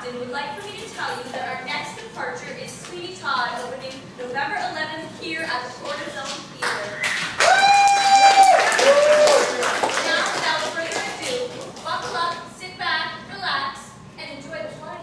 captain would like for me to tell you that our next departure is Sweeney Todd, opening November 11th here at the Cortisone Theater. Now, without further ado, buckle up, sit back, relax, and enjoy the flight.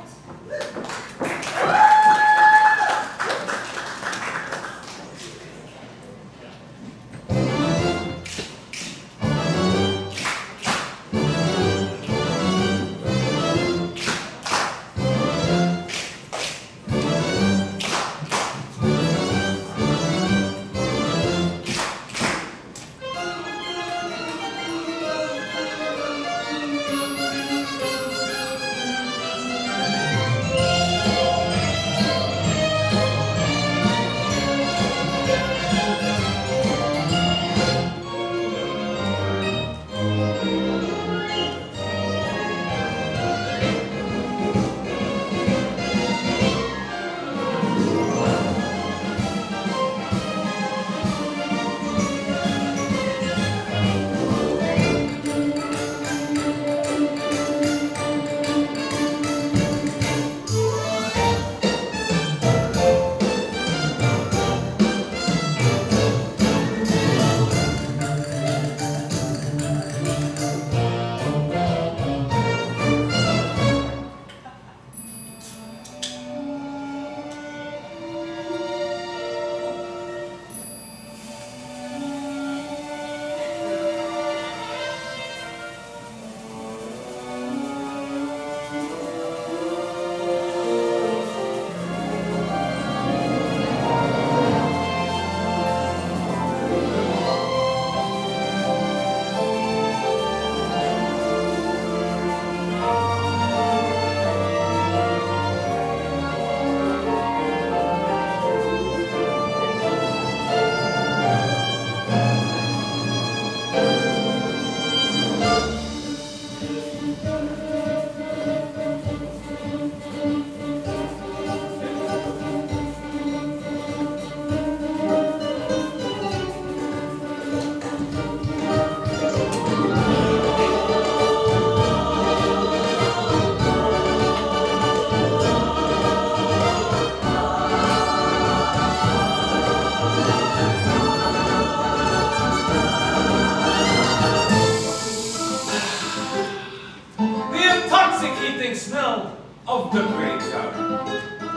Smell of the graveyard.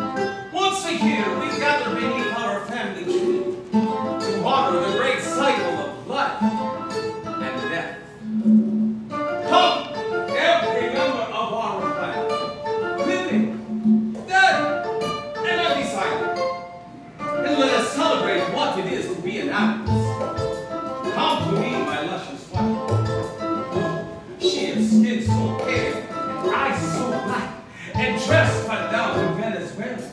Once a year we gather beneath our family tree to honor the great cycle of life and death. Come, every member of our family, living, dead, and undecided, and let us celebrate what it is to be an Adams. Come to me, my luscious wife. She is skin so pale, eyes so black, and dressed cut down to Venezuela.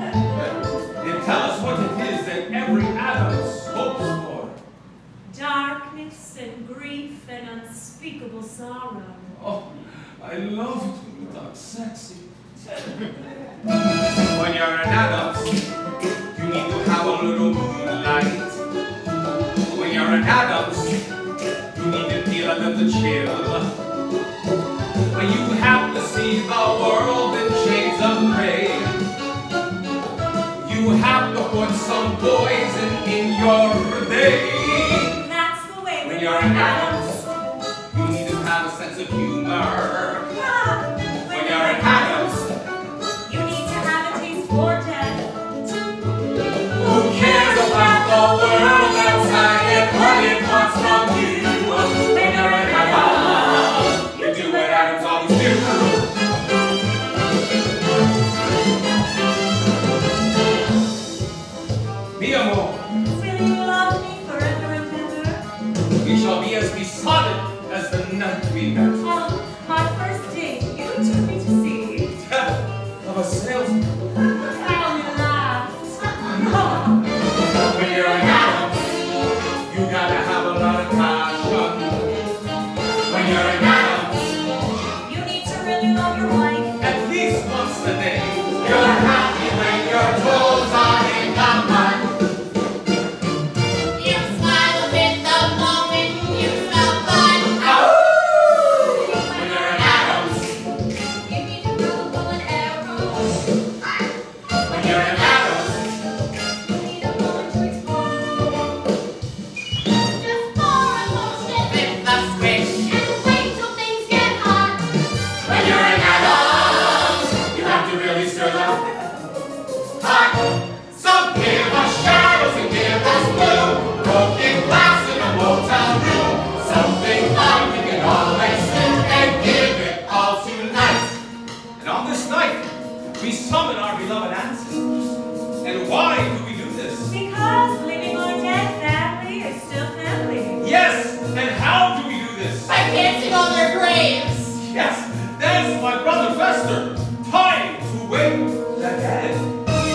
And tell us what it is that every Adams hopes for. Darkness and grief and unspeakable sorrow. Oh, I love to be dark sexy. When you're an Adams, you need to have a little moonlight. When you're an Adams, you need to feel a little chill. When you have to see the world in shades of gray, you have to put some poison in your day. That's the way when you're an Adams, you need to have a sense of humor. When you're an Adams, you need to have a taste for death. Who cares about the world outside and what it wants from you? When you're an Adams, you do what Adams always do. Mi amor, will you love me forever and ever? We shall be as besotted as the night we met. Oh, my first date you took me to see. Of a salesman. How you laughed. When you're an Adams, you gotta have a lot of passion. When you're an Adams, you need to really love your wife. At least once a day. You're happy when your toes are in the mud. You smile a bit the moment you smell blood. Ow! And why do we do this? Because living or dead family is still family. Yes, and how do we do this? By dancing on their graves. Yes, that's my brother Fester. Time to wake the dead.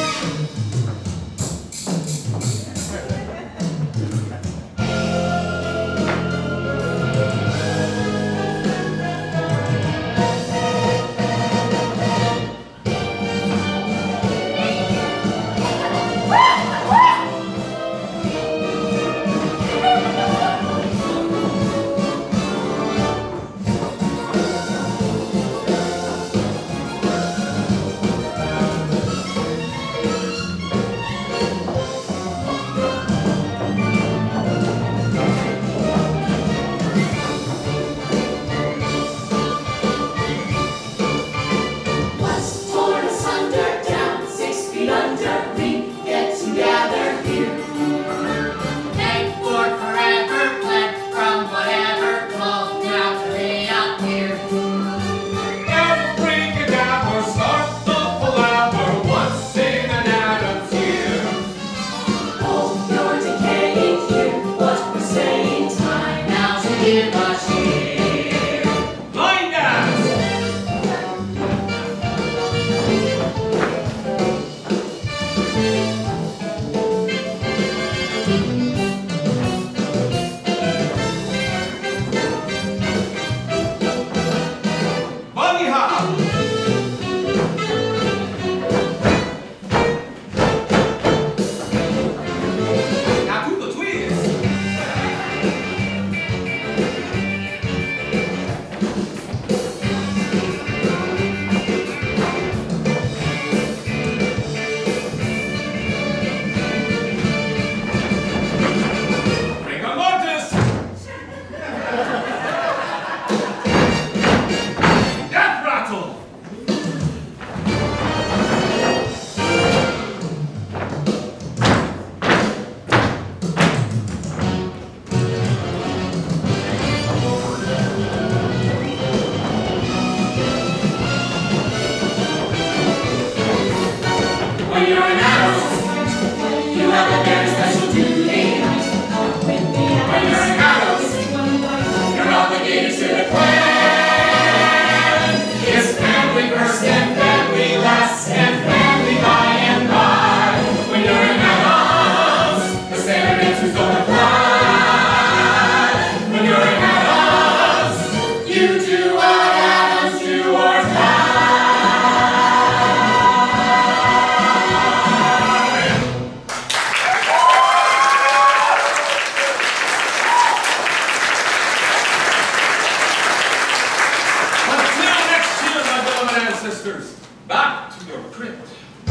Back to your crypt.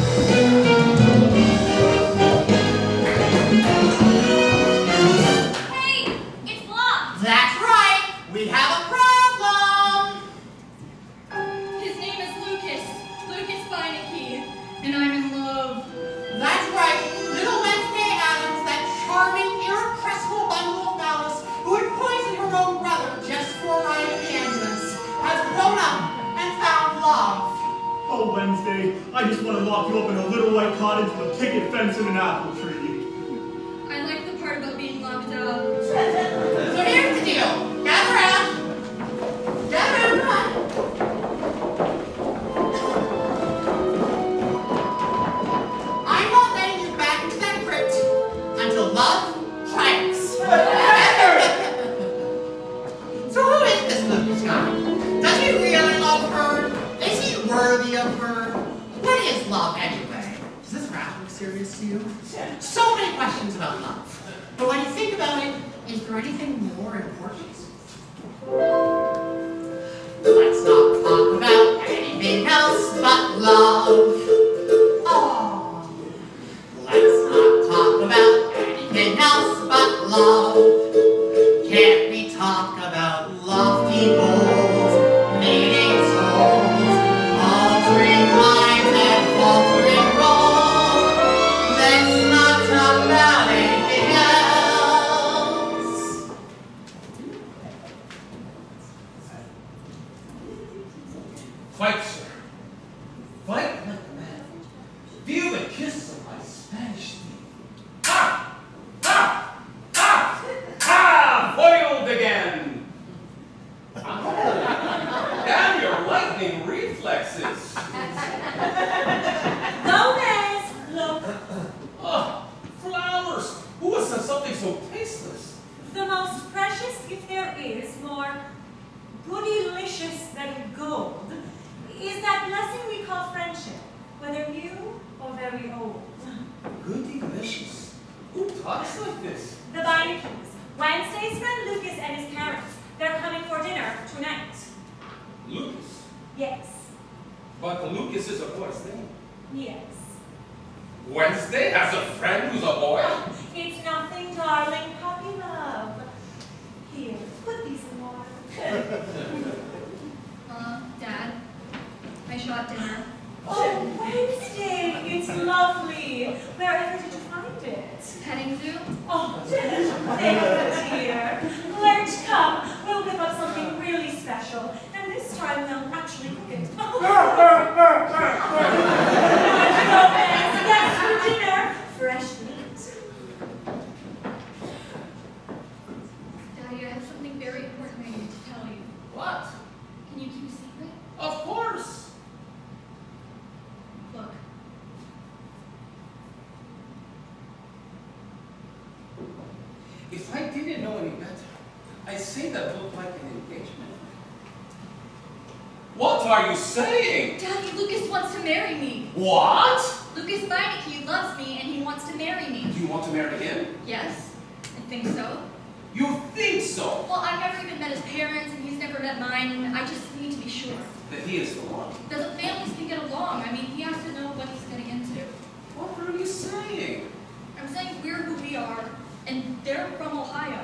Hey, it's blocked. That's right. We have a problem. His name is Lucas. Lucas Beinecke. And I'm in love. That's right. Little Wednesday Addams, that charming, irrepressible bundle of malice who had poisoned her own brother just for a ride in the ambulance, has grown up and found love. Oh, Wednesday, I just want to lock you up in a little white cottage with a picket fence and an apple tree. I like the part about being locked up. So here's the deal. Gather around. Gather around, come on. I'm not letting you back into that crypt until love triumphs. So who is this Lucas guy? Does he really love her? Is he worthy of her? What is love anyway? Does this rap look serious to you? So many questions about love. But when you think about it, is there anything more important? Let's not talk about anything else but love. Oh. Let's not talk about anything else but love. Can't we talk about lofty goals, mating souls, altering minds and faltering roles? Let's not talk about anything else. Fight, sir. Fight like a man. Feel the kiss of my so tasteless. The most precious gift there is, more goodylicious than gold, is that blessing we call friendship, whether new or very old. Good delicious. Who talks like this? The Vikings. Wednesday's friend Lucas and his parents. They're coming for dinner tonight. Lucas. Yes. But Lucas is a boy's name. Yes. Wednesday has a friend who's a boy? It's nothing, darling. Puppy love. Here, put these in water. Dad, I shot dinner. Oh, Wednesday, it's lovely. Wherever did you find it? Petting zoo? Oh, dear. Let's come. We'll whip up something really special. And this time we'll actually cook it. Yes, for dinner. Fresh meat. Daddy, I have something very important I need to tell you. What? Can you keep a secret? Of course. Look. If I didn't know any better, I'd say that looked like an engagement. What are you saying? Daddy, Lucas wants to marry me. What? Lucas Meineke loves me and he wants to marry me. You want to marry him? Yes, I think so. You think so? Well, I've never even met his parents and he's never met mine, and I just need to be sure. That he is the one. The families can get along. I mean, he has to know what he's getting into. What are you saying? I'm saying we're who we are, and they're from Ohio.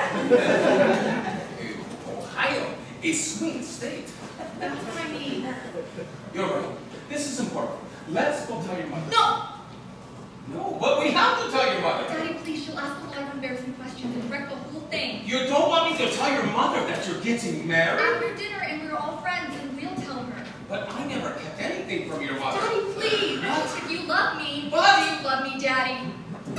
Ohio, a swing state. That's what I mean. You're right. This is important. Let's go tell your mother. No! No, but we have to tell your mother. Daddy, please, she'll ask a lot of embarrassing questions and wreck the whole thing. You don't want me to tell your mother that you're getting married? After dinner, and we're all friends, and we'll tell her. But I never kept anything from your mother. Daddy, please! If you love me, What? do you love me, Daddy?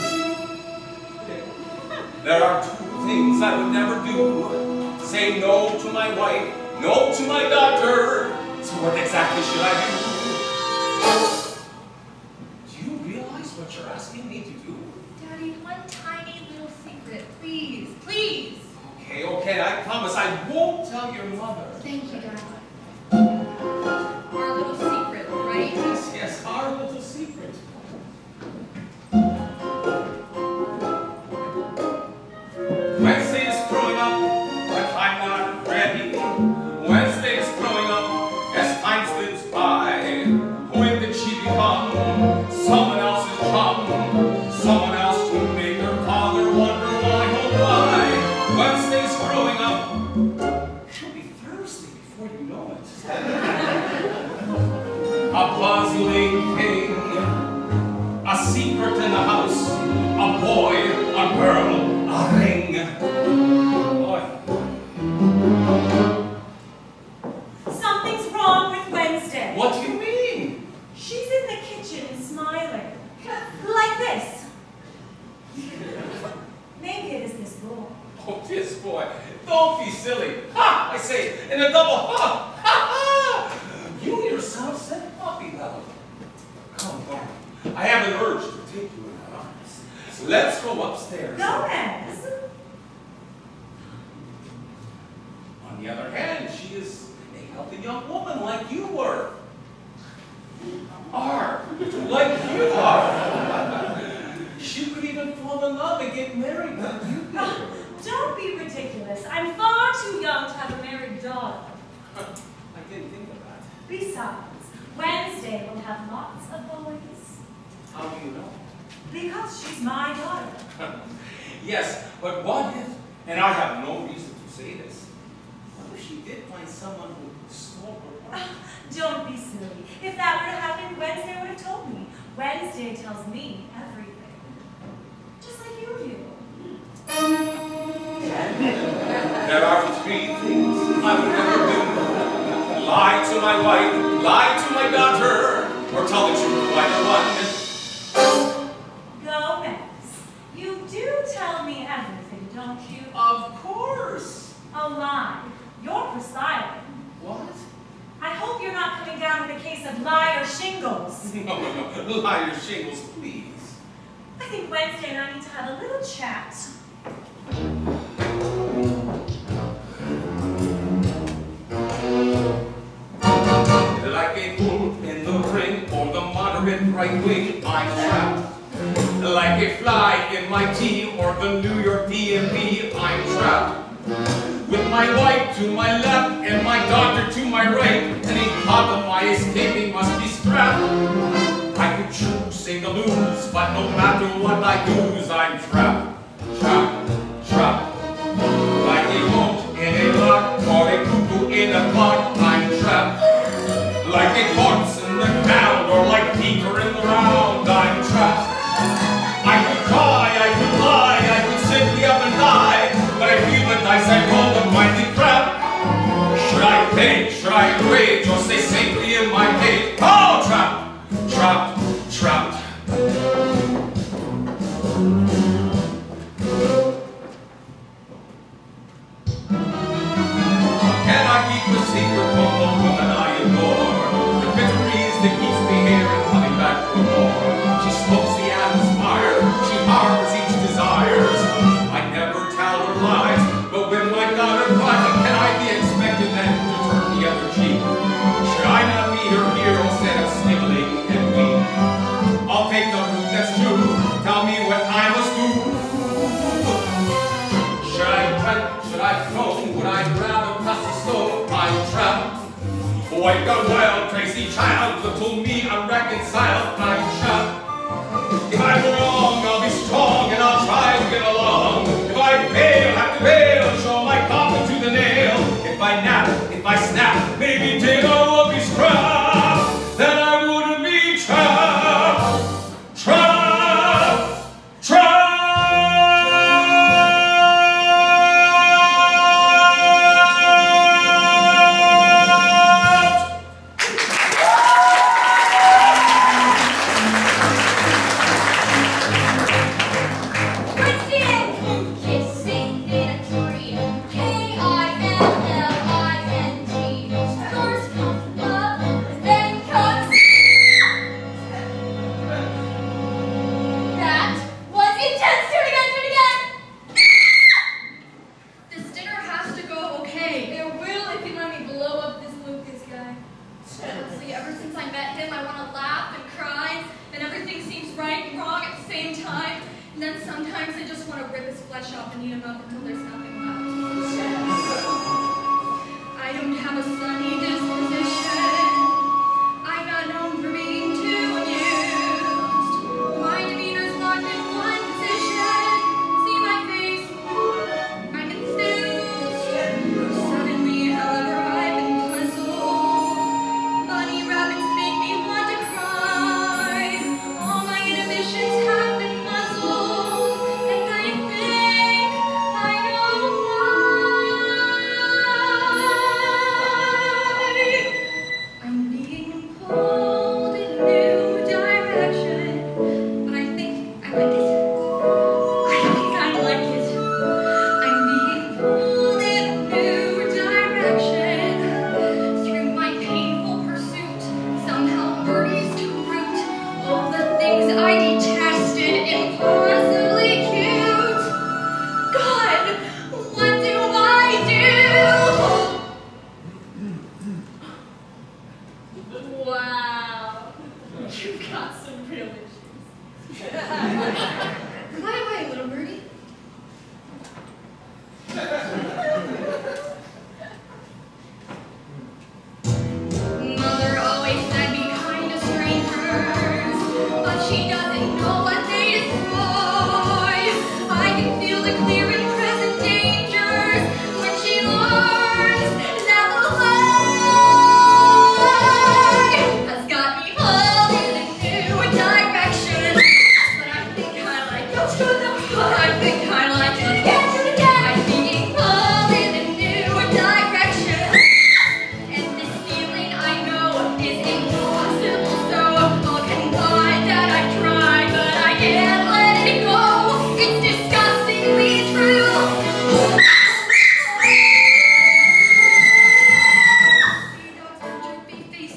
There are two things I would never do. Say no to my wife, no to my daughter. So what exactly should I do? Do you realize what you're asking me to do? Daddy, one tiny little secret, please, please. Okay, I promise I won't tell your mother. Thank you, Daddy. Our little secret, right? Yes, our little secret. Wednesday is growing up, but I'm not ready. Wednesday is growing up as time slips by. When did she become someone else's chum? Someone else to make her father wonder why, oh why. Wednesday's growing up. She'll be Thursday before you know it. A puzzling thing. A secret in the house. A boy, a girl, a ring. Boy. Something's wrong with Wednesday. What do you mean? She's in the kitchen smiling. Like this. Maybe it is this boy. Oh, this boy. Don't be silly. Ha! I say, in a double ha! Ha ha! You yourself said puppy love. Come on. I have an urge to take you in my arms. So let's go upstairs. Gomez. On the other hand, she is a healthy young woman like you were. Are. Like you are. She could even fall in love and get married like you did. Oh, don't be ridiculous. I'm far too young to have a married daughter. I didn't think of that. Besides, Wednesday will have lots of boys. How do you know? Because she's my daughter. Yes, but what if, and I have no reason to say this, what if she did find someone who stole her heart? Don't be silly. If that were to happen, Wednesday would have told me. Wednesday tells me everything. Just like you do. There are three things I would never do. Lie to my wife, lie to my daughter, or tell the truth to either one. Gomez, you do tell me everything, don't you? Of course. A lie. You're perspiring. What? I hope you're not coming down with a case of liar shingles. No, liar shingles, please. I think Wednesday and I need to have a little chat. Like a bull in the ring or the moderate right wing, I'm trapped. Like a fly in my tea or the New York DMV, I'm trapped. With my wife to my left and my doctor to my right, any part of my escaping must be scrapped. I could choose, say to lose, but no matter what I use, I'm trapped, trapped, trapped. Like a boat in a lock or a cuckoo in a clock, I'm trapped. Like a corpse in the ground or like Peter in the round, I'm trapped. I could cry, I could lie, I could simply up and die, but I feel the dice I roll to find the crap. Should I paint, should I rage, or stay safely in my cage? Oh, trapped, trapped, trapped. Can I keep a secret from the woman I adore? The bitter breeze that keeps me here and coming back for more. She smokes the atmosphere, she harbors each desires. I never tell her lies, but when my daughter cries, can I be expected then to turn the other cheek? Should I not be her hero instead of sniveling and weak? I'll take the route that's true, tell me what I must do. Should I fight, should I throw, would I rather pass the stone? I'm trapped. Boy, gone wild, crazy child, little me unreconciled, I'm trapped. If I'm wrong, I'll be strong and I'll try to get along. If I fail, have to bail, show my coffin to the nail. If I nap, if I snap, maybe dinner will be scrapped. Then I wouldn't be trapped, trapped, trapped.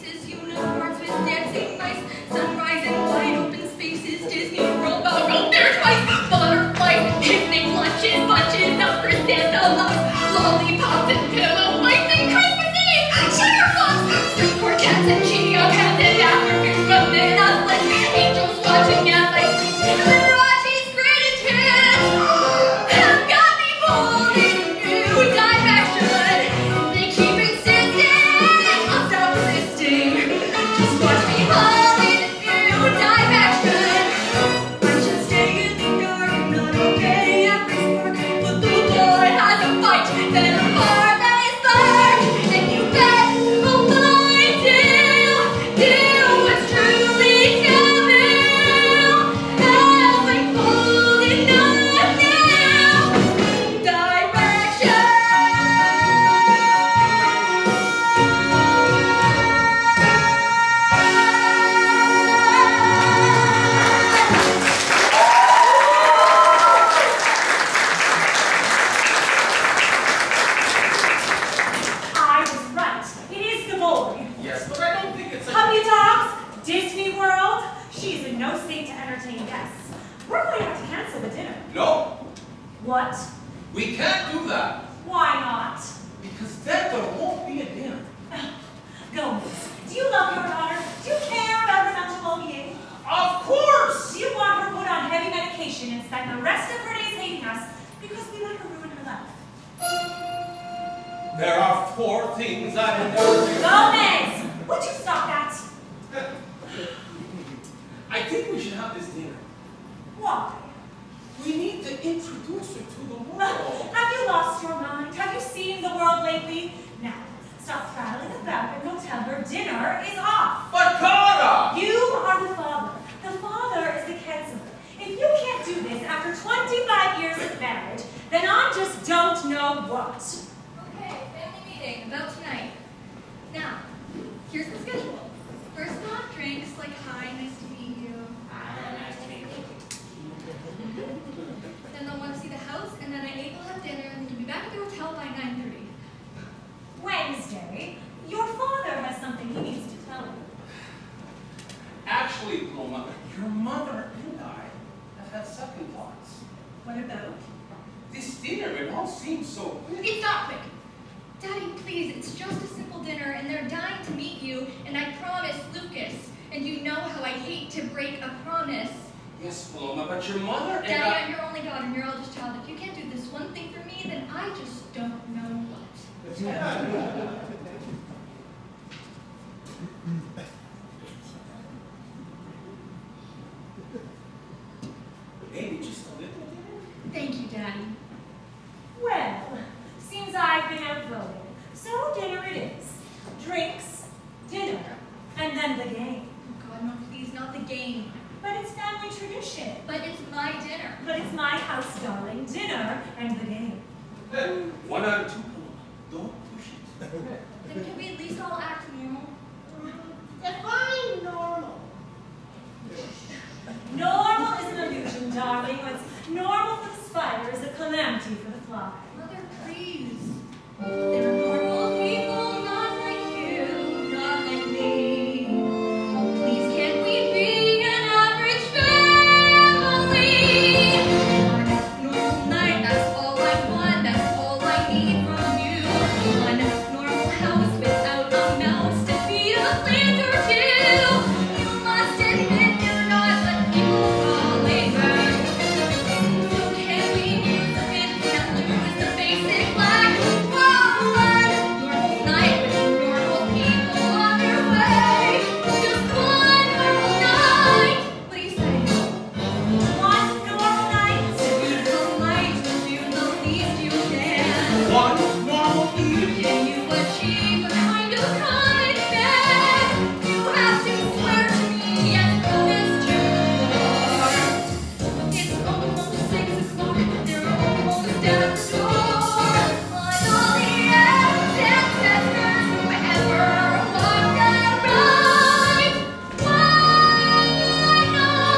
Dancing mice, sunrise and wide open spaces, Disney World, I'll go there. What? We can't do that, Why not? because then there won't be a dinner. Gomez, do you love your daughter? Do you care about her mental well-being? Of course! Do you want her put on heavy medication and spend the rest of her days hating us because we let her ruin her life? There are 4 things I never do. Gomez! Would you stop that? I think we should have this dinner. Why? We need to introduce her to the world. Have you lost your mind? Have you seen the world lately? Now, stop prattling about and go tell her dinner is off. But Carter! You are the father. The father is the canceller. If you can't do this after 25 years of marriage, then I just don't know what. Okay, family meeting about tonight. Now, here's the schedule. First off, drinks like hi, nice to meet you. Nice to meet you. Then they'll want to see the house, and then at 8 we'll have dinner, and then you'll be back at the hotel by 9:30. Wednesday, your father has something he needs to tell you. Actually, Loma, your mother and I have had second thoughts. What about? This dinner, it all seems so quick. It's not quick. Daddy, please, it's just a simple dinner, and they're dying to meet you, and I promised Lucas. And you know how I hate to break a promise. Yes, Paloma, but your mother and Daddy, I... I'm your only daughter and your eldest child. If you can't do this one thing for me, then I just don't know what. Maybe just a little dinner? Thank you, Daddy. Well, seems I've been outvoted. So dinner it is. Drinks, dinner, and then the game. Oh, God, no, please, not the game. But it's family tradition. But it's my dinner. But it's my house, darling. Dinner and the game. 1 out of 2, Paloma. Don't push it. Then can we at least all act normal? Define normal. Normal is an illusion, darling. What's normal for the spider is a calamity for the fly. Mother, please. There are normal people, not like you, not like me. Please, can't we be an average family? One normal night, that's all I want, that's all I need from you. One normal house without a mouse to feed a plant or two. You must admit you're not what people call a bird. So can we use a bit and lose the basic black? One normal night with normal people on their way. Just one normal night. What do you say? One normal night. So you come light, do the least you can. 1 normal evening. Can you achieve a kind of kindness? You have to swear to me and promise to war. It's almost 6 o'clock, they're almost at the door. On all the ancestors who ever walked that ride. One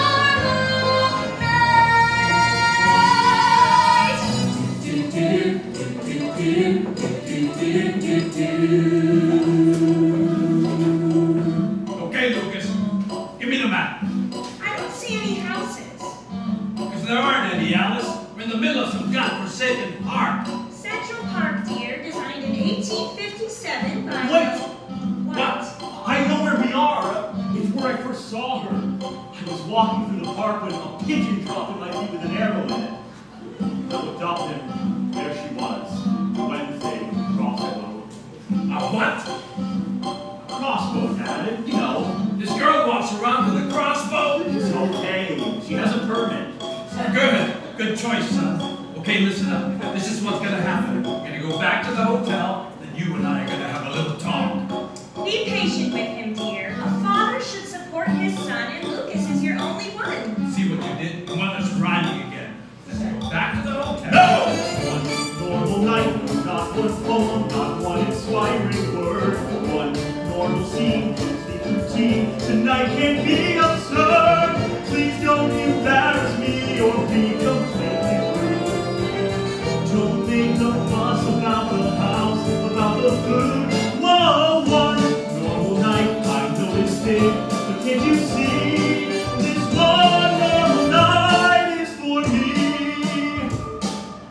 Okay, Lucas, give me the map. I don't see any houses. Because there aren't any, Alice. We're in the middle of some godforsaken park. Central Park, dear, designed in 1857 by... Wait! What? I know where we are. It's where I first saw her. I was walking through the park when a pigeon dropped in my feet with an arrow in it. I looked up and there she was. Wednesday crossbow. A what? Crossbow, Dad. You know, this girl walks around with a crossbow. It's okay. She has a permit. Good. Good choice, son. Okay, listen up. This is what's gonna happen. We're gonna go back to the hotel, then you and I are gonna have a little talk. Be patient with him, dear. A father should support his son, and Lucas is your only one. See what you did? The mother's rhyming again. Let's go back to the hotel. No! One normal night, not one poem, not one inspiring word. One normal scene, sleep routine. Tonight can't be absurd. Please don't embarrass me or be completely rude. Don't make a fuss about the house, about the food. Whoa, one normal night, I know it's big, but can't you see? This one normal night is for me.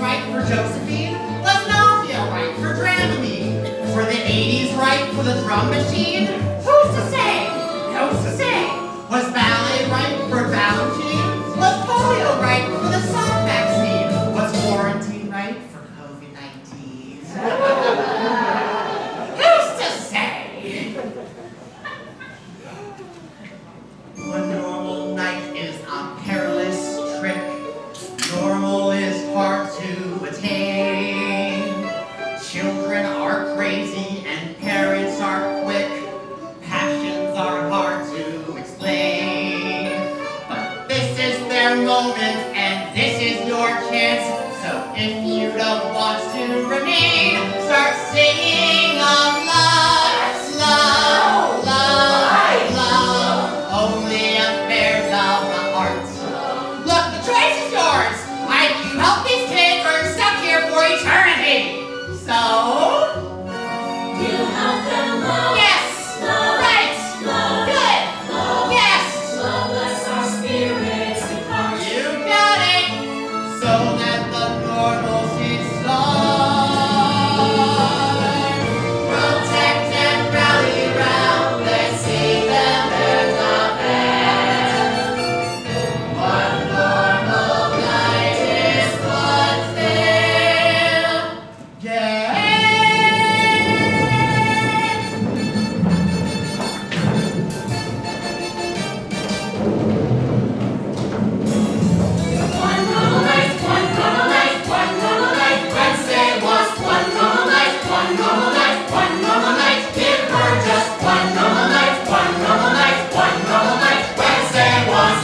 right for Josephine? Was nausea right for Dramamine? Were the 80s right for the drum machine? Who's to say? Who's to say? Was ballet right for Valentine? Was polio right for the soft vaccine? Was quarantine right for COVID-19? Who's to say? One normal night is a perilous trick. Normal is hard to attain. Children are crazy and parents are quick. Passions are hard to explain. But this is their moment and this is your chance. So if you don't want to remain, start singing of love, love, love, love. Only affairs of the heart. Look, the choice is yours. Either you help these kids or you're stuck here for eternity. So, You help them love. yes, Love. right, Love. good, Love. yes, Love lets our spirits depart. you got it. So that the normalcy start. Protect and rally round. Let's see them there's a band. One normal night is what's there. Yeah. One normal night, one normal night, one normal night. Wednesday was one normal night, one normal night, one normal night. Give her just one normal night, one normal night, one normal night. Wednesday was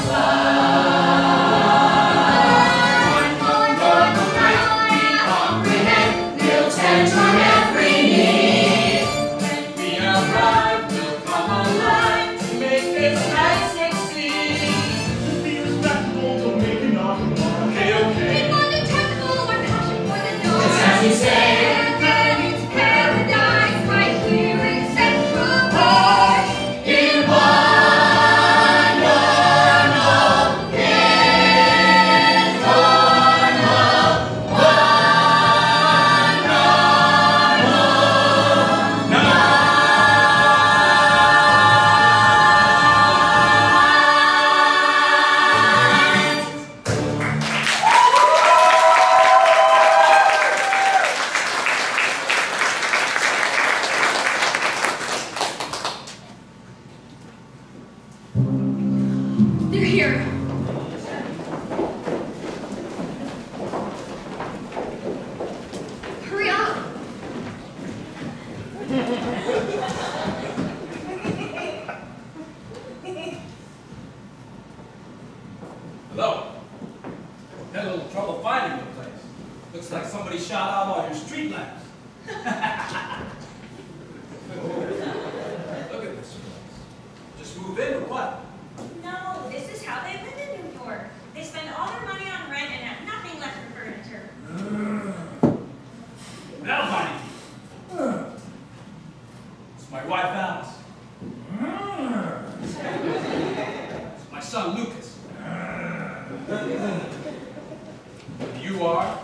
one normal night. We comprehend, we'll tend to every need. When we arrive, we'll come alive to make this night succeed. Just be respectful, don't make it knock them off. Okay, okay. More than technical or passion for the noise. It's as you say. It's paradise right here in Central Park. In one normal, in normal, one They're here. Hurry up. Hello. Had a little trouble finding the place. Looks like somebody shot out all your street lamps. Look at this place. Just move in or what? No, this is how they live in New York. They spend all their money on rent and have nothing left for furniture. Now, honey. It's my wife, Alice. It's my son, Lucas. You are?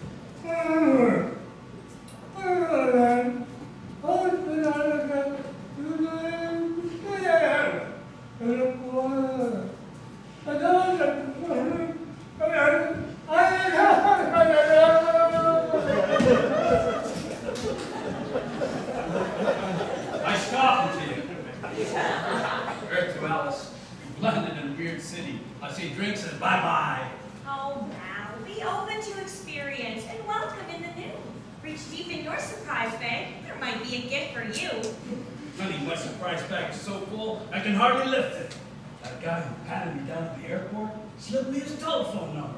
Nice talking to you. Earth to Alice. London and Weird City. I see drinks and bye-bye. Oh, now, be open to experience and welcome in the new. Reach deep in your surprise bag. There might be a gift for you. Honey, my surprise bag is so full, I can hardly lift it. That guy who patted me down at the airport slipped me his telephone number.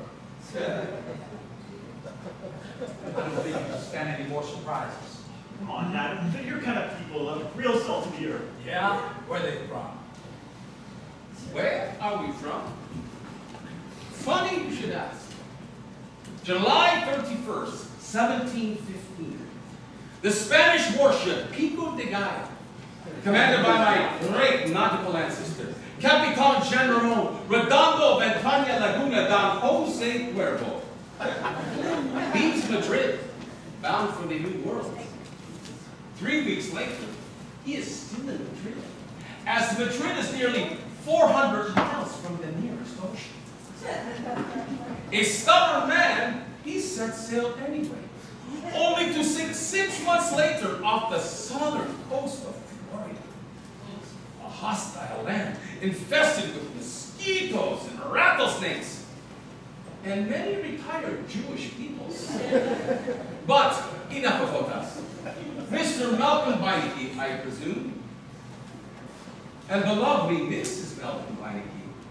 I don't think you can stand any more surprises. Come on, Dad. You're kind of people real salt of the earth. Yeah? Where are they from? Where are we from? Funny you should ask. July 31st, 1715. The Spanish warship Pico de Gallo, commanded by my great nautical ancestor, Capitan General Redondo Ventana Laguna Don Jose Cuervo, beat Madrid, bound for the New World. 3 weeks later, he is still in Madrid, as Madrid is nearly 400 miles from the nearest ocean. A stubborn man, he set sail anyway, only to sink 6 months later off the southern coast of Florida. A hostile land infested with mosquitoes and rattlesnakes, and many retired Jewish peoples. But enough about us. Mr. Malcolm Beinecke, I presume, and the lovely Mrs. Malcolm Beinecke.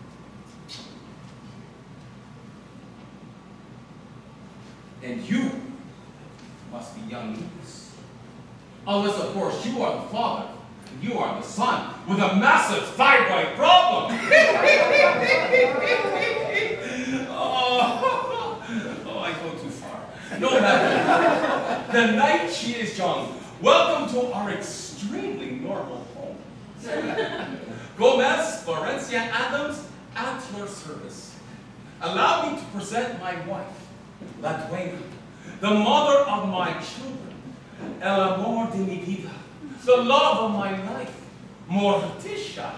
And you must be young Lucas. Unless, of course, you are the father, and you are the son, with a massive thyroid problem. Oh, I go too far. No matter. The night she is young. Welcome to our extremely normal home. Gomez, Florencia Adams, at your service. Allow me to present my wife, La Duena, the mother of my children, el amor de mi vida, the love of my life, Morticia.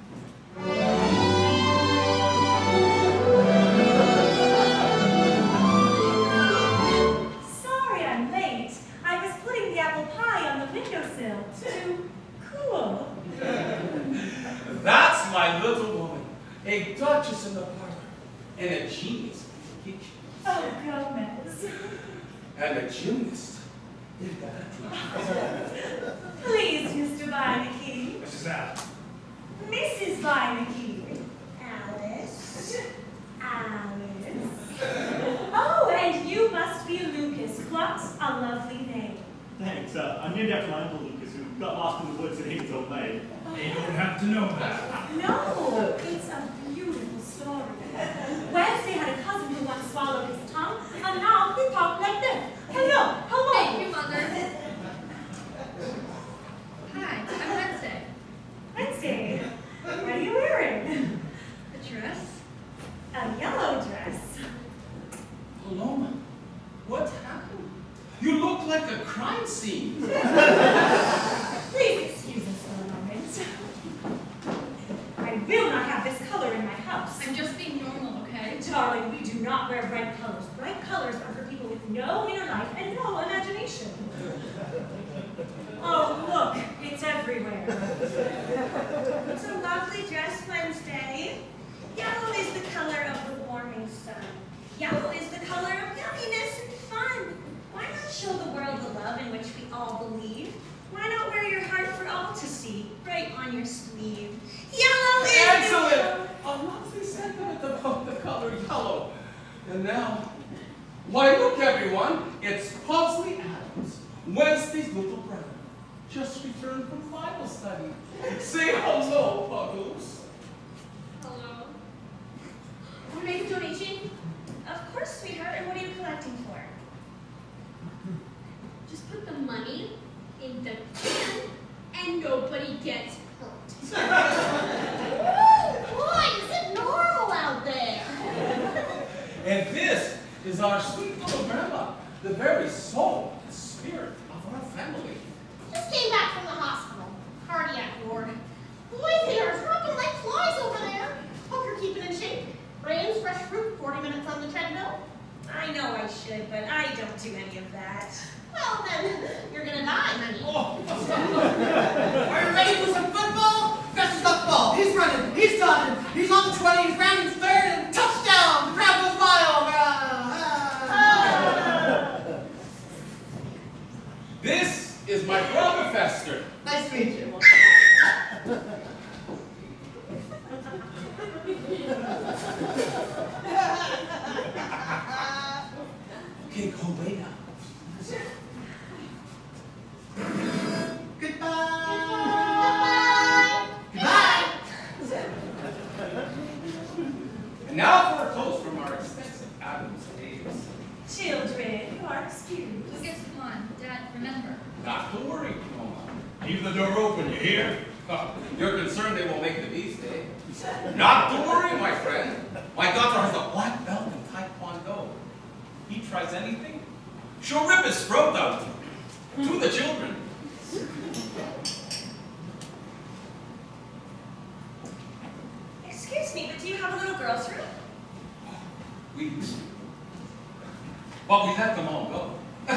Sorry I'm late. I was putting the apple pie on the windowsill to cool. That's my little woman, a duchess in the parlor, and a genius in the kitchen. Oh, Gomez. And a gymnast, if that. Please, Mr. Beinecke. Mrs. Adams. Mrs. Beinecke. Alice. Alice. Oh, and you must be Lucas. What a lovely name. Thanks. I'm named after my uncle Lucas, who got lost in the woods and ate his own leg. You don't have to know that. No, it's a beautiful story. Wednesday had a cousin who once swallowed his tongue, and now he talked like this. Hello, hello. Thank you, Mother. Hi, I'm Wednesday. Wednesday, what are you wearing? A dress? A yellow dress. Paloma, what happened? You look like a crime scene. Please excuse us for a moment. I will not have this color in my house. I'm just being normal, okay? Darling, we do not wear bright colors. Bright colors are for people with no inner life and no imagination. Oh, look, it's everywhere. It's a lovely dress, Wednesday. Yellow is the color of the warming sun. Yellow is the color of yumminess and fun. Why not show the world the love in which we all believe? Why not wear your heart for all to see, right on your sleeve? Yellow is Excellent! A lovely sentiment about the color yellow. And now, why look everyone, it's Pugsley Adams, Wednesday's little brother, just returned from Bible study. Say hello, Puggles. Hello. You made a donation? Of course, sweetheart. And what are you collecting for? Just put the money in the can and nobody gets hurt. Boy, is it normal out there? And this is our sweet little grandma, the very soul and spirit of our family. Just came back from the hospital. Cardiac ward. Boy, they are dropping like flies over there. Hope you're keeping in shape. Brains, fresh fruit, 40 minutes on the treadmill. I know I should, but I don't do any of that. Well, then, you're gonna die, honey. Oh, Are you ready for some football? Festus got the ball. He's running. He's dodging. He's on the 20. He's rounding third and touchdown. The crowd goes wild. this is my brother Fester. Nice to meet you. Okay, go lay down. Goodbye. Goodbye. And now for a toast from our extensive Adams days. Children, you are excused. Lucas, come on. Dad, remember. Not to worry, Paloma. Leave the door open, you hear? You're concerned they will make the beast, eh? Not to worry, my friend. My daughter has a black belt in Taekwondo. He tries anything, She'll rip his throat out to the children. Excuse me, but do you have a little girl's room? We used to. But we let them all go. Oh,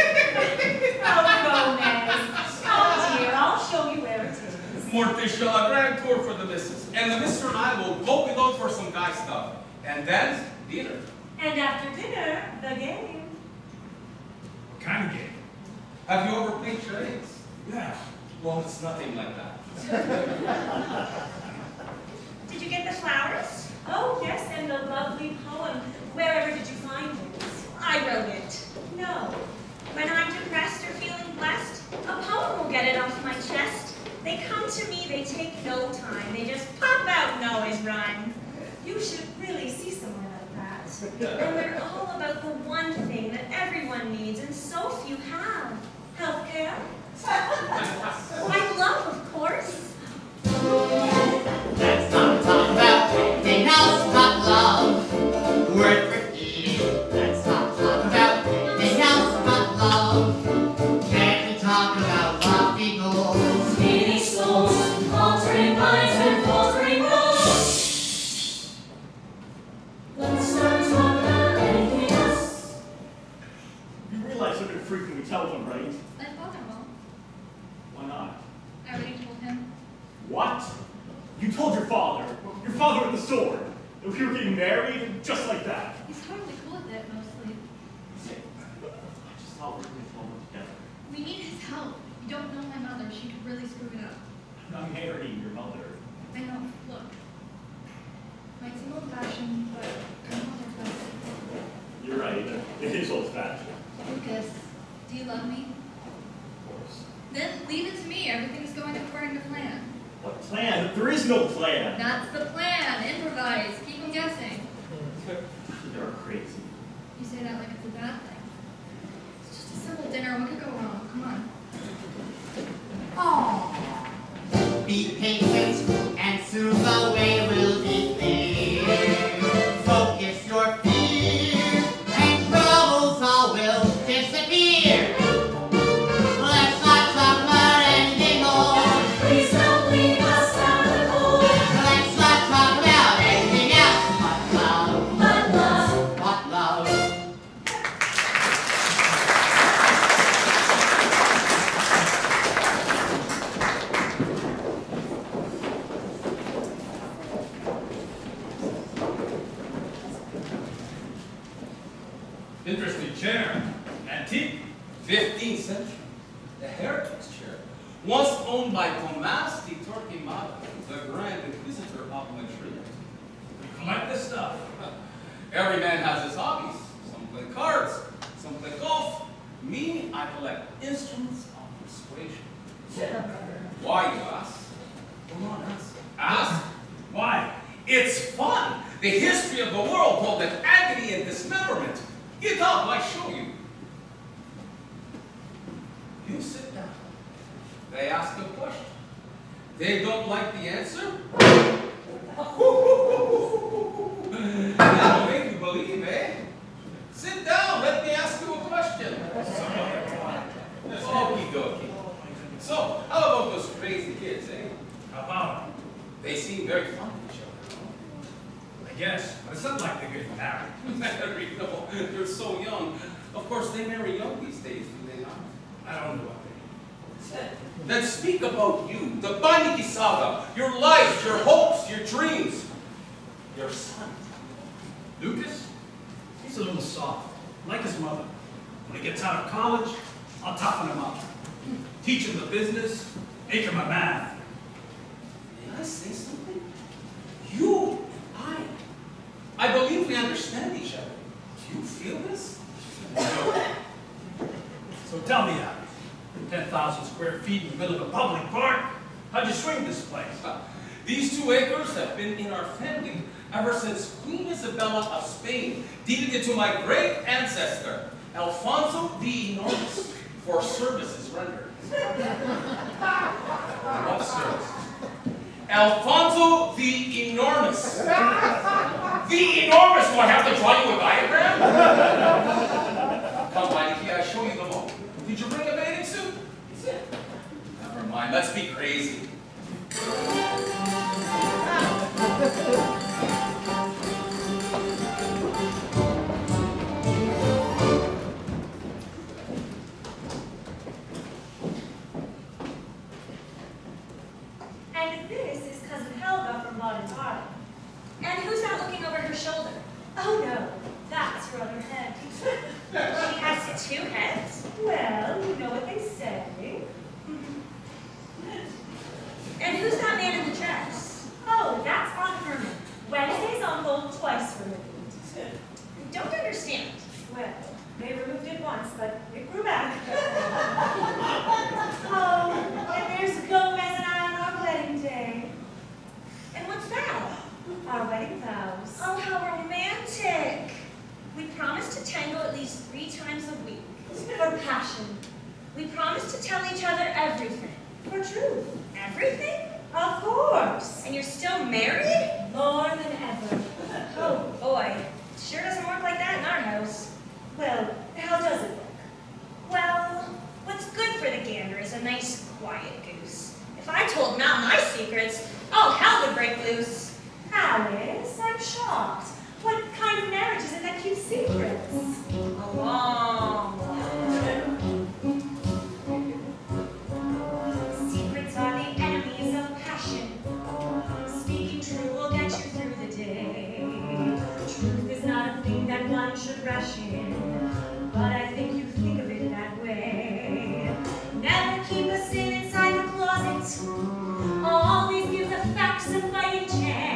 Gomez. Oh, dear, I'll show you where it is. Morticia, a grand tour for the missus. And the mister and I will go below for some guy stuff. And then, dinner. And after dinner, the game. What kind of game? Have you ever played charades? Yeah. Well, it's nothing like that. Did you get the flowers? Oh, yes, and the lovely poem. Wherever did you find it? I wrote it. No. When I'm depressed or feeling blessed, a poem will get it off my chest. They come to me, they take no time. They just pop out Noah's rhyme. You should really see someone like that. And they're all about the one thing that everyone needs and so few have. Healthcare? My love, of course. Let's not talk about anything else but love. Word for eating. Let's not talk about anything else but love. Can't we talk about lofty goals? Many souls, altering minds and faltering roads. Let's not talk about anything else. You realize I've been frequently telephone, right? My father won't. Why not? I already told him. What? You told your father with the sword, that we were getting married, just like that. He's totally cool with it, mostly. I just thought we were going to fall together. We need his help. You don't know my mother. She could really screw it up. I'm not marrying your mother. I know. Look. Might seem old-fashioned, but my mother's better. You're right. It is old-fashioned. Lucas, do you love me? Of course. Then leave it to me. Everything's going according to plan. What plan? There is no plan. That's the plan. Improvise. Keep them guessing. You're crazy. You say that like it's a bad thing. It's just a simple dinner. What could go wrong? Come on. Be patient, and soon the way will be clear. Focus your fear, and troubles all will disappear. Let's not talk about anything more. Please don't leave us out in the cold. Let's not talk about anything else but love. But love. But love. Interesting chair. Antique. 15th century. The Heritage Chair. Once owned by Tomás de Torquemada, the Grand Inquisitor of Madrid. We collect this stuff. Every man has his hobbies. Some play cards, some play golf. Me, I collect instruments of persuasion. Why, you ask? Come on, ask. Ask? Why? It's fun. The history of the world told in agony and dismemberment. Get up, I show you. You sit down. They ask a question. They don't like the answer? That'll make you believe, eh? Sit down, let me ask you a question. Okie dokie. So, how about those crazy kids, eh? How about it? They seem very fond of each other. I guess, but it's not like they're getting married. Married, no, they're so young. Of course, they marry young these days, do they not? I don't know what they Then speak about you, the Baniki Saga, your life, your hopes, your dreams, your son. Lucas, he's a little soft, like his mother. When he gets out of college, I'll toughen him up. Teach him the business, make him a man. May I say something? You and I believe we understand each other. Do you feel this? No. So tell me, Abby, 10,000 square feet in the middle of a public park, how'd you swing this place? These 2 acres have been in our family ever since Queen Isabella of Spain deeded it to my great ancestor, Alfonso the Enormous, for services rendered. What service? Alfonso the Enormous. The Enormous! Do I have to draw you a diagram? Come, Mikey, Did you bring a bathing suit? Never mind, let's be crazy. And this is Cousin Helga from Baden-Baden. And who's that looking over her shoulder? Oh no, that's her other head. She has two heads. Well, you know what they say. And who's that man in the dress? Oh, that's Aunt Herman, Wednesday's uncle, twice removed. Don't understand. Well, they removed it once, but it grew back. Oh, and there's Gomez and I on our wedding day. And what's that? Our wedding vows. Oh, how romantic. We promised to tango at least 3 times a week. For passion. We promised to tell each other everything. For truth. Everything? Of course. And you're still married? More than ever. Oh boy, sure doesn't work like that in our house. Well, how does it work? Well, what's good for the gander is a nice quiet goose. If I told Mal my secrets, all hell would break loose. Alice, I'm shocked. What kind of marriage is it that keeps secrets? A long one. Secrets are the enemies of passion. Speaking true will get you through the day. Truth is not a thing that one should rush in, but I think you think of it that way. Never keep a sin inside the closet. Always give the facts a fighting chance.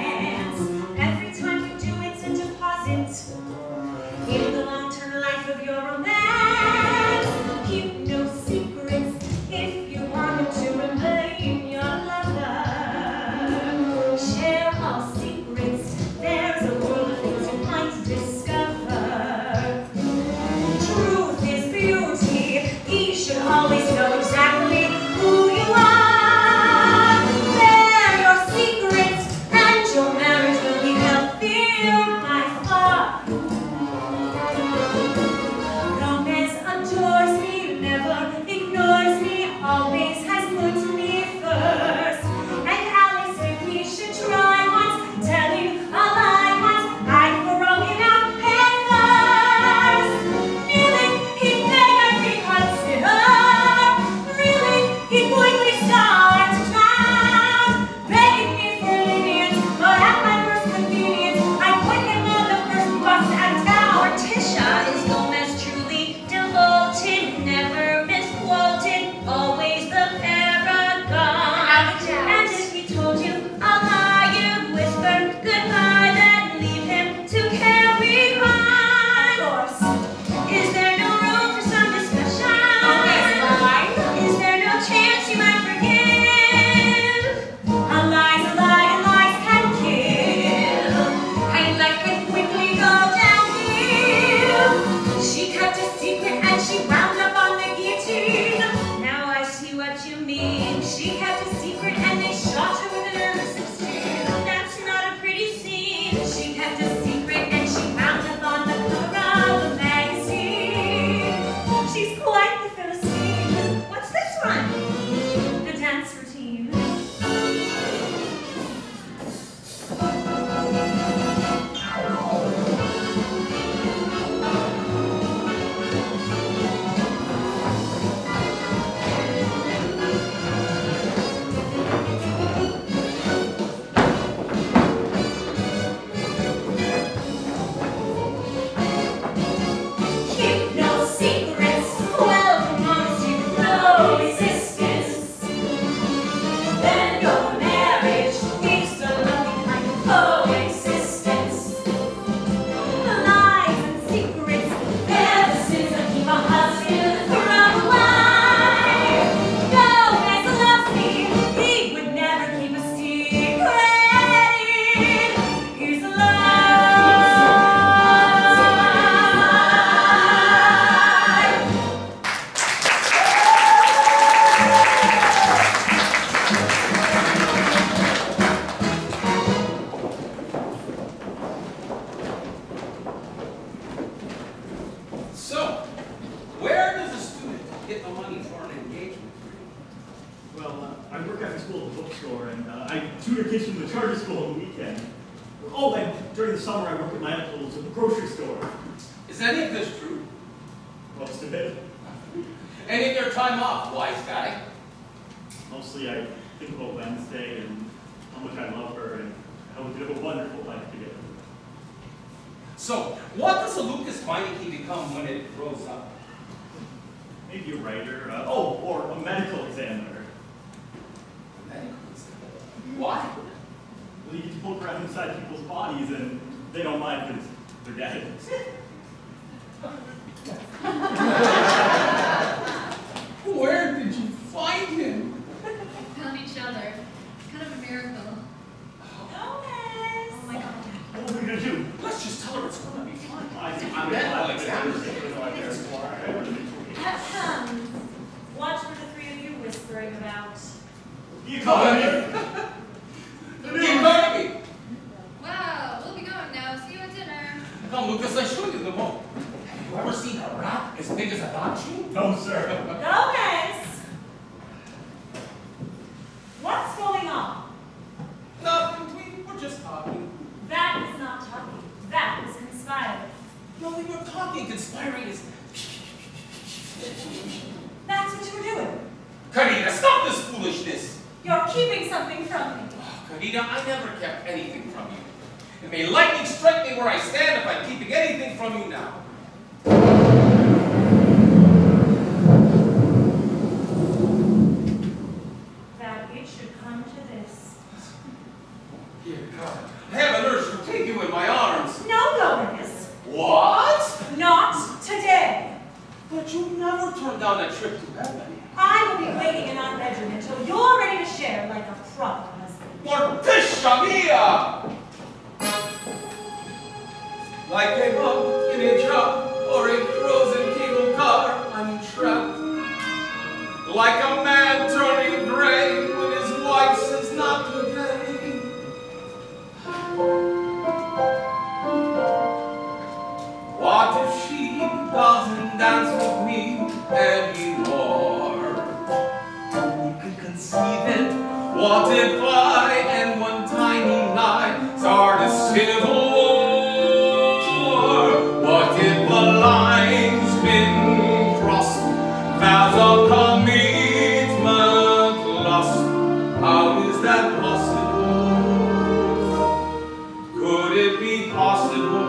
save the money for an engagement ring? Well, I work after school at the bookstore, and I tutor kids from the charter school on the weekend. Oh, and during the summer I work at my uncle's at the grocery store. Is any of this true? Most of it. Any of your time off, wise guy? Mostly I think about Wednesday and how much I love her and how we could have a wonderful life together. So, what does a Lucas Meineke become when it grows up? Maybe a writer, or a medical examiner. Why? Well, you get to poke around inside people's bodies and they don't mind because they're dead. Where did you find him? Found each other. It's kind of a miracle. Gomez! Oh my god. What are we going to do? Let's just tell her it's gonna be fun. I think I'm we're medical glad examiner. Watch for the three of you whispering about. The economy! The economy! Wow, we'll be going now. See you at dinner. Come, Lucas, I showed you the moat. Have you ever seen a rat as big as a dachi? No, sir. Gomez! What's going on? Nothing, we were just talking. That is not talking. That is conspiring. No, we were talking. Conspiring is... That's what you were doing. Karina, stop this foolishness! You're keeping something from me. Oh, Karina, I never kept anything from you. And may lightning strike me where I stand if I'm keeping anything from you now. That it should come to this. Dear God, I have an urge to take you in my arms. No, Gomez. What? Not today. But you never turned down a trip to heaven. I will be waiting in our bedroom until you're ready to share like a proper husband. Morticia mia! Like a bug in a jar or a frozen cable car, I'm trapped. Like a man turning gray when his wife says not today. What if she doesn't dance with me anymore? You can conceive it. What if I and one tiny night start a civil war? What if the line's been crossed? Vows of commitment lost. How is that possible? Could it be possible?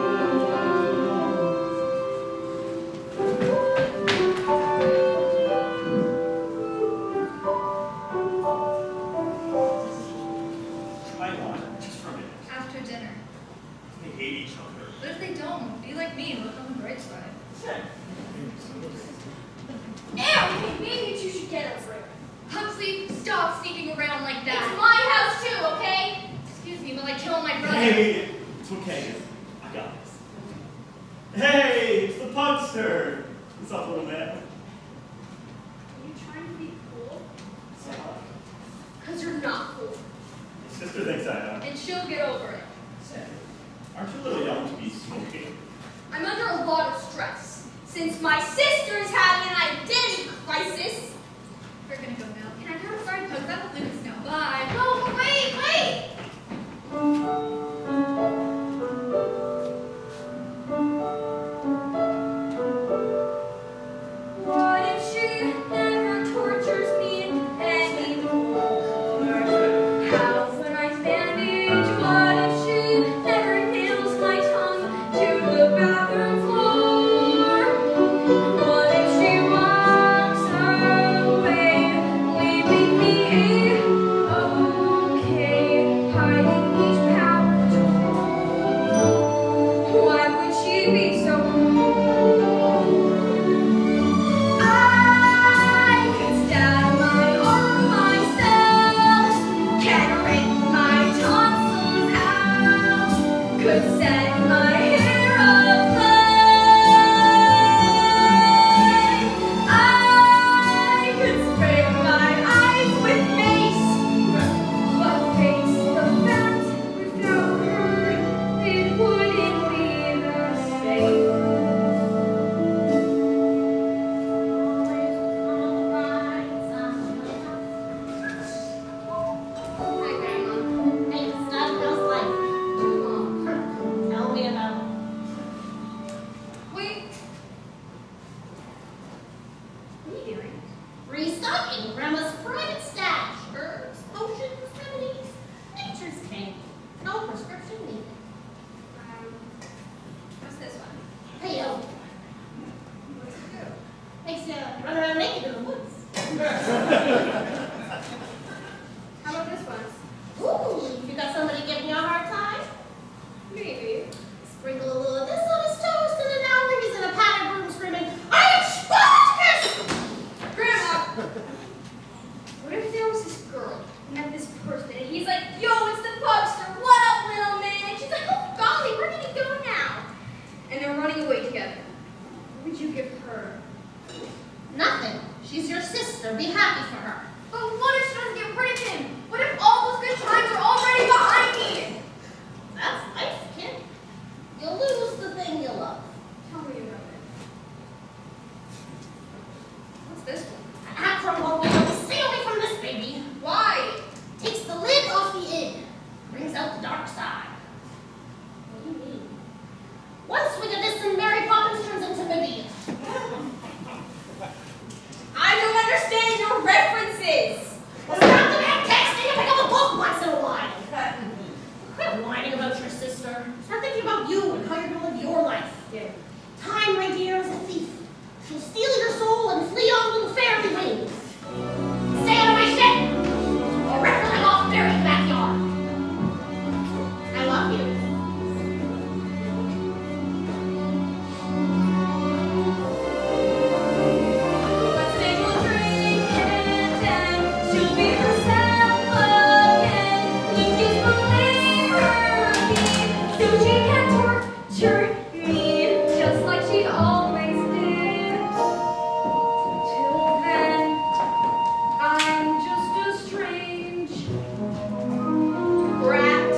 After dinner. They hate each other. But if they don't, be like me and look on the bright side. Ew! Maybe you two should get over it. Huxley, stop sneaking around like that. It's my house too, okay? Excuse me, but I killed my brother. Hey, it's okay. I got this. Hey, it's the punkster. What's up, little man? Are you trying to be cool? So, Because you're not cool. my sister thinks I am. And she'll get over it. Aren't you a little young to be smoking? I'm under a lot of stress. Since my sister is having an identity crisis. We're gonna go now. Can I have a sorry post that with Lucas now? Bye. No, wait! What are you doing? Restocking Grandma's private stash. Herbs, potions, remedies, nature's candy. No prescription needed. What's this one? Peyote. What's it do? Makes you run around naked in the woods. How about this one? Ooh, you got somebody giving you a hard time? Maybe. Sprinkle a little of this on his toast, and an hour he's in a padded room screaming, I am Spartacus! Grandma! What if there was this girl who met this person and he's like, yo, it's the Pugster, what up, little man? And she's like, oh golly, where did he go now? And they're running away together. What would you give her? Nothing. She's your sister. Be happy for her. But what if she doesn't get rid of him? What if all those good times are already behind me? That's life, kid. You'll lose the thing you love. Tell me about it. What's this one? Acro will stay away from this baby. Why? Takes the lid off the inn. Brings out the dark side. What do you mean? One swig of this and Mary Poppins turns into Medea. I don't understand your references. Well, stop the man texting and pick up a book once in a while. Quit whining about your sister. Start thinking about you and how you're going to live your life. Yeah. Time, my dear, is a thief. She'll steal your soul and flee on little fairy wings. Stay out of my shit, or rip her leg off Barry's backyard. I love you. Let's take a drink and then she'll be herself again. Lucas will leave her be, so she can torture me just like she always did. Till then, I'm just a strange brat.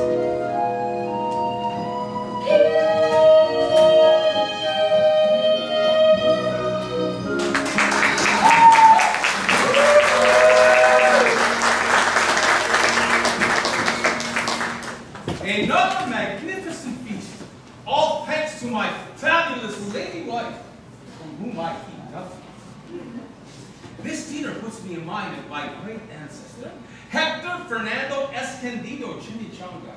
Another magnificent feast, all thanks to my fabulous lady wife, from whom I keep nothing. This dinner puts me in mind of my great ancestor, Hector Fernando Escondido Chimichanga.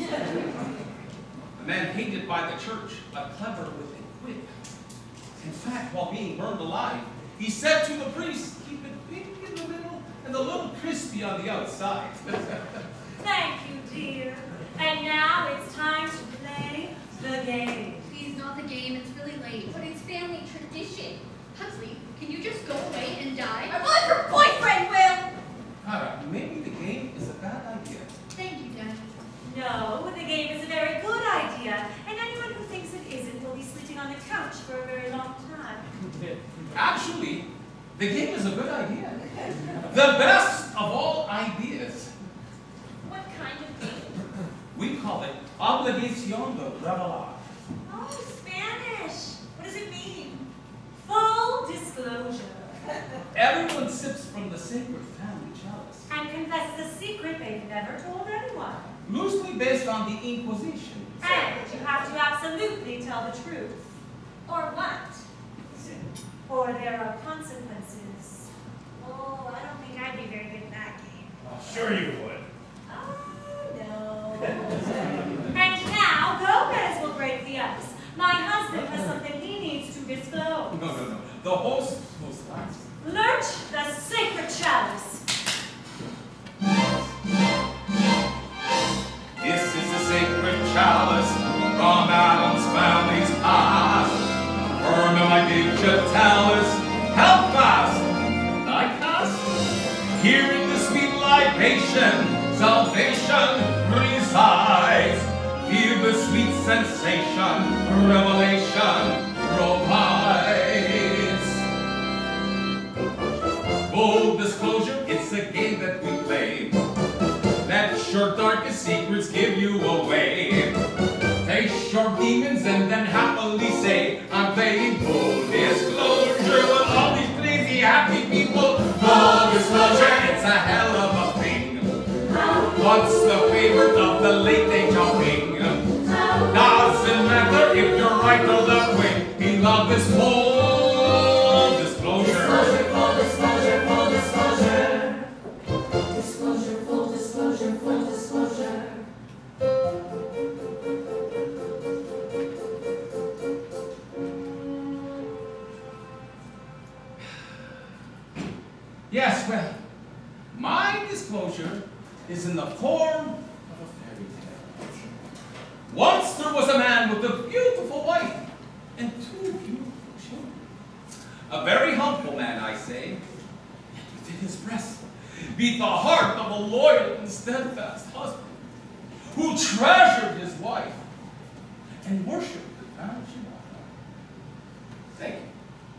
A man hated by the church, but clever with a whip. In fact, while being burned alive, he said to the priest, keep it pink in the middle and a little crispy on the outside. Thank you, dear. And now it's time to play the game. Please, not the game. It's really late. But it's family tradition. Huxley, can you just go away and die? I want your boyfriend, Will! Cara, maybe the game is a bad idea. Thank you, Daddy. No, the game is a very good idea. And anyone who thinks it isn't will be sleeping on the couch for a very long time. Actually, the game is a good idea. The best of all ideas. What kind of game? We call it Obligación de Revelar. Oh, Spanish. What does it mean? Full disclosure. Everyone sips from the sacred family chalice, And confesses a secret they've never told anyone. loosely based on the Inquisition. And you have to absolutely tell the truth. Or what? Or there are consequences. Oh, I don't think I'd be very good at that game. Sure you would. Oh, no. And now, Gomez will break the ice. My husband has something he needs to disclose. No. The host was last. Lurch the sacred chalice. This is the sacred chalice from Adam's family's past. Firm in my digitalis, held fast. I cast. Here in the sweet libation, salvation resides. Feel the sweet sensation, revelation provides. Full disclosure, it's a game that we play. Let your darkest secrets give you away. Face your demons and then happily say, I'm playing full disclosure with all these crazy happy people. Full disclosure, it's a hell of a thing. What's the favorite of the late day jumping? Doesn't matter if you're right or left wing. He loved this full disclosure. Yes, well, my disclosure is in the form of a fairy tale. Once there was a man with a beautiful wife and 2 beautiful children. A very humble man, I say, yet within his breast beat the heart of a loyal and steadfast husband who treasured his wife and worshipped the crown she wore. Thank you.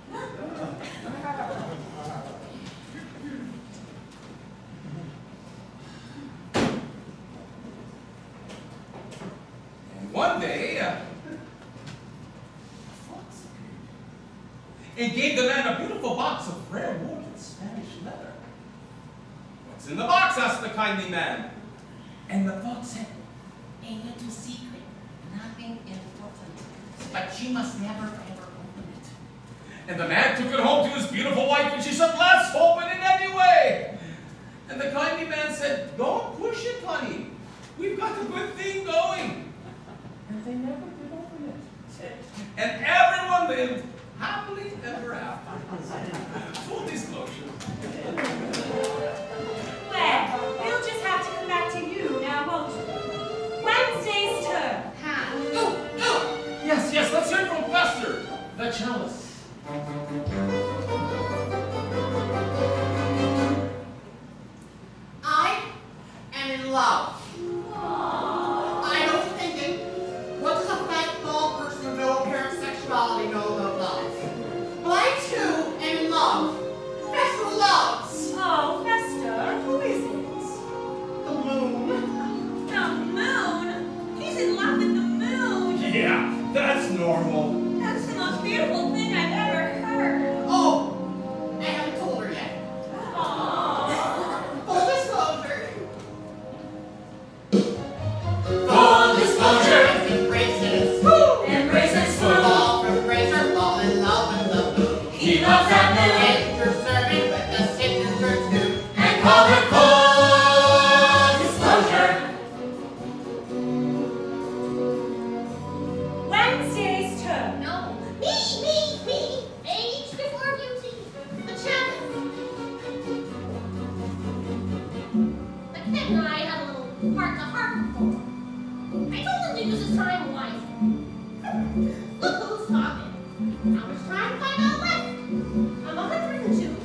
And one day, a fox appeared and gave the man a beautiful box of rare wood and Spanish leather. What's in the box? Asked the kindly man. And the fox said, A little secret, nothing important, but you must never ever open it. And the man took it home to his beautiful wife, and she said, let's open it anyway. And the kindly man said, don't push it, honey. We've got a good thing going. And they never did open it. And everyone lived happily ever after. Full disclosure. Well, we'll just have to come back to you now, won't we? Wednesday's turn. Yes, let's hear from Fester, the cellist. I am in love. I was thinking, what does a fat, bald person with no apparent sexuality know about love? But I too am in love. Fester loves Oh, Fester, who is it? the moon. The moon? He's in love with the moon. Yeah, that's normal. That's the most beautiful thing I've ever heard. Oh, I haven't told her yet. Full disclosure. Full disclosure. Embraces. Embraces Fall from grace or fall in love with the moon. He loves that moon. And you're serving with a signature too. And call it full disclosure. Wednesday's turn. No, me. Age before beauty. The challenge. But Ken and I had a little heart-to-heart before. I told him to use his time wisely. Look who's talking. How much time have I got left? I'm 102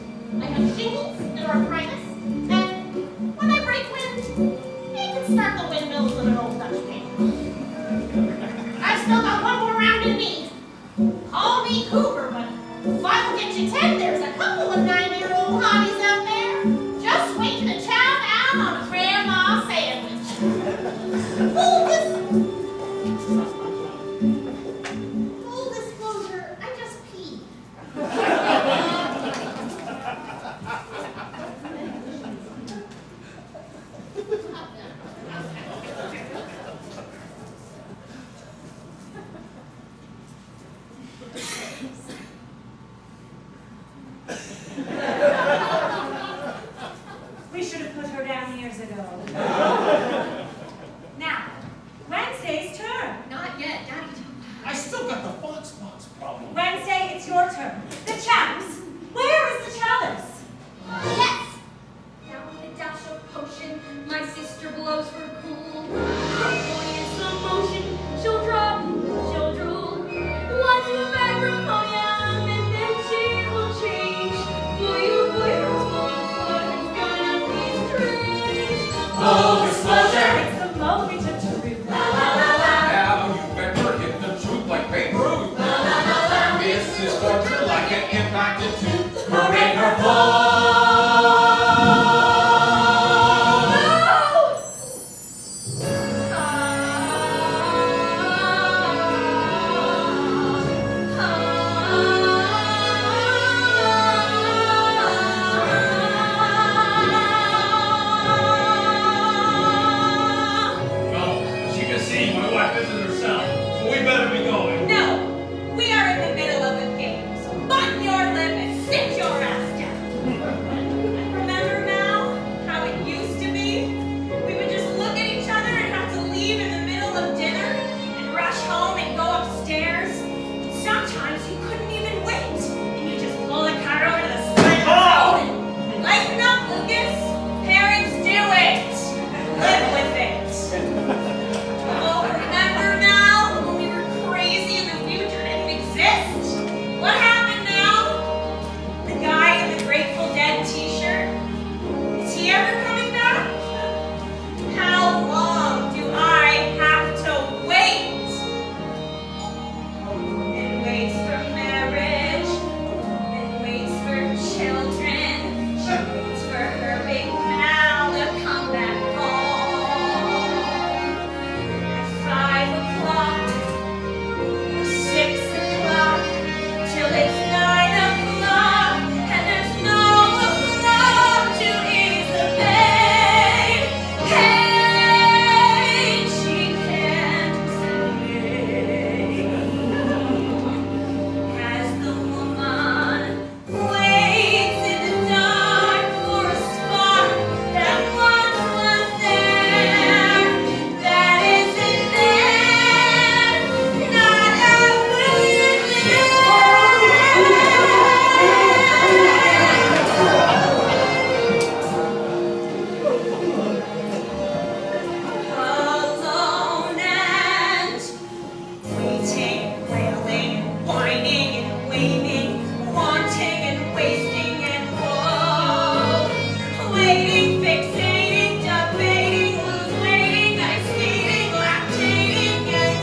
waiting, fixating, debating, losing, ice skating, lactating, and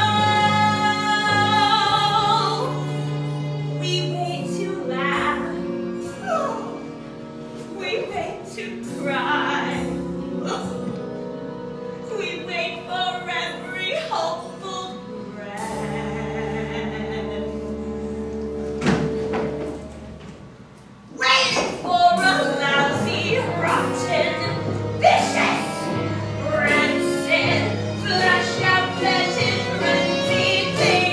so we wait to laugh, we wait to cry, we wait for every hopeful waiting for a lousy, rotten, vicious, rancid, flashed out, petted, frenzied,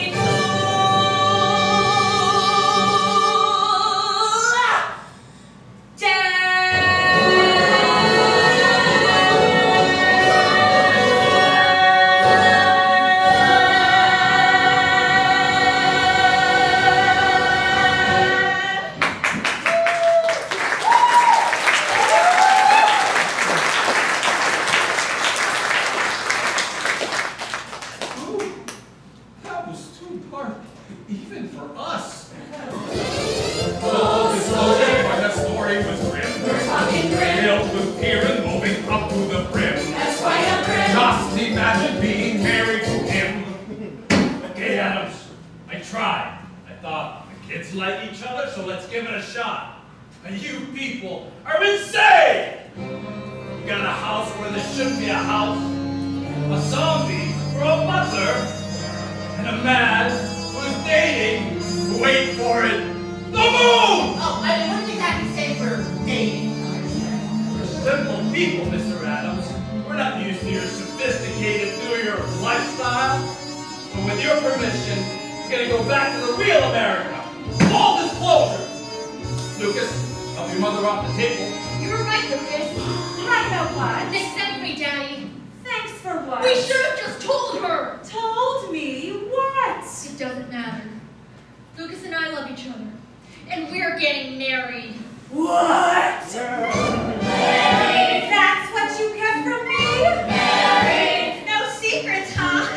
That was too dark, even for us. Full disclosure, why that story was grim. We're talking grim. Filled with fear and moving up to the brim. That's why I'm grim. Just imagine being married to him. Okay, Adams, I tried. I thought the kids like each other, so let's give it a shot. And you people are insane! You got a house where there shouldn't be a house, a zombie for a butler, and a man who's dating, wait for it, the moon! Oh, I mean, what did you exactly say for dating? We're simple people, Mr. Adams. We're not used to your sophisticated New York lifestyle. So with your permission, we're gonna go back to the real America. Full disclosure! Lucas, help your mother off the table. You were right, Lucas. Right about what? They sent me, Daddy. Thanks for what? We should have just told her. Told me what? It doesn't matter. Lucas and I love each other. And we're getting married. What? Married? That's what you kept from me? Married? No secrets, huh?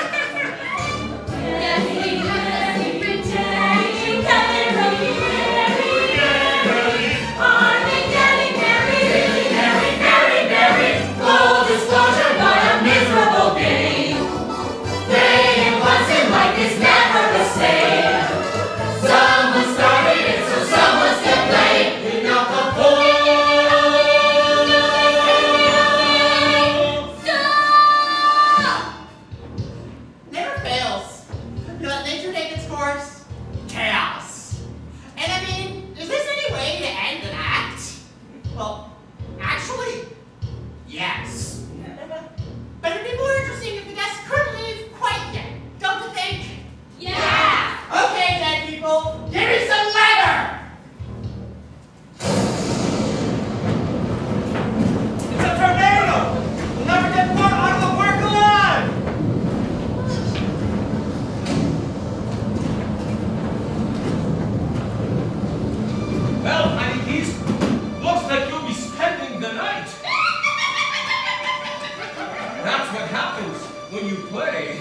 Yes, we have a secret, Daddy. You got it from me. Are they getting married? Married. Full disclosure, what a miserable game. Dating once in life is never the same. Someone started it, so someone's to blame. Enough of Stop! Never fails. You let nature take its course. Chaos. And I mean, is this any way to end an act? Well, actually, yes. But it'd be more interesting if the guests couldn't leave quite yet, don't you think? Yeah. Okay then, people, give me some leather! It's a tornado! We'll never get far out of the park alive! Well, honeybees, looks like you'll be spending the night. That's what happens when you play.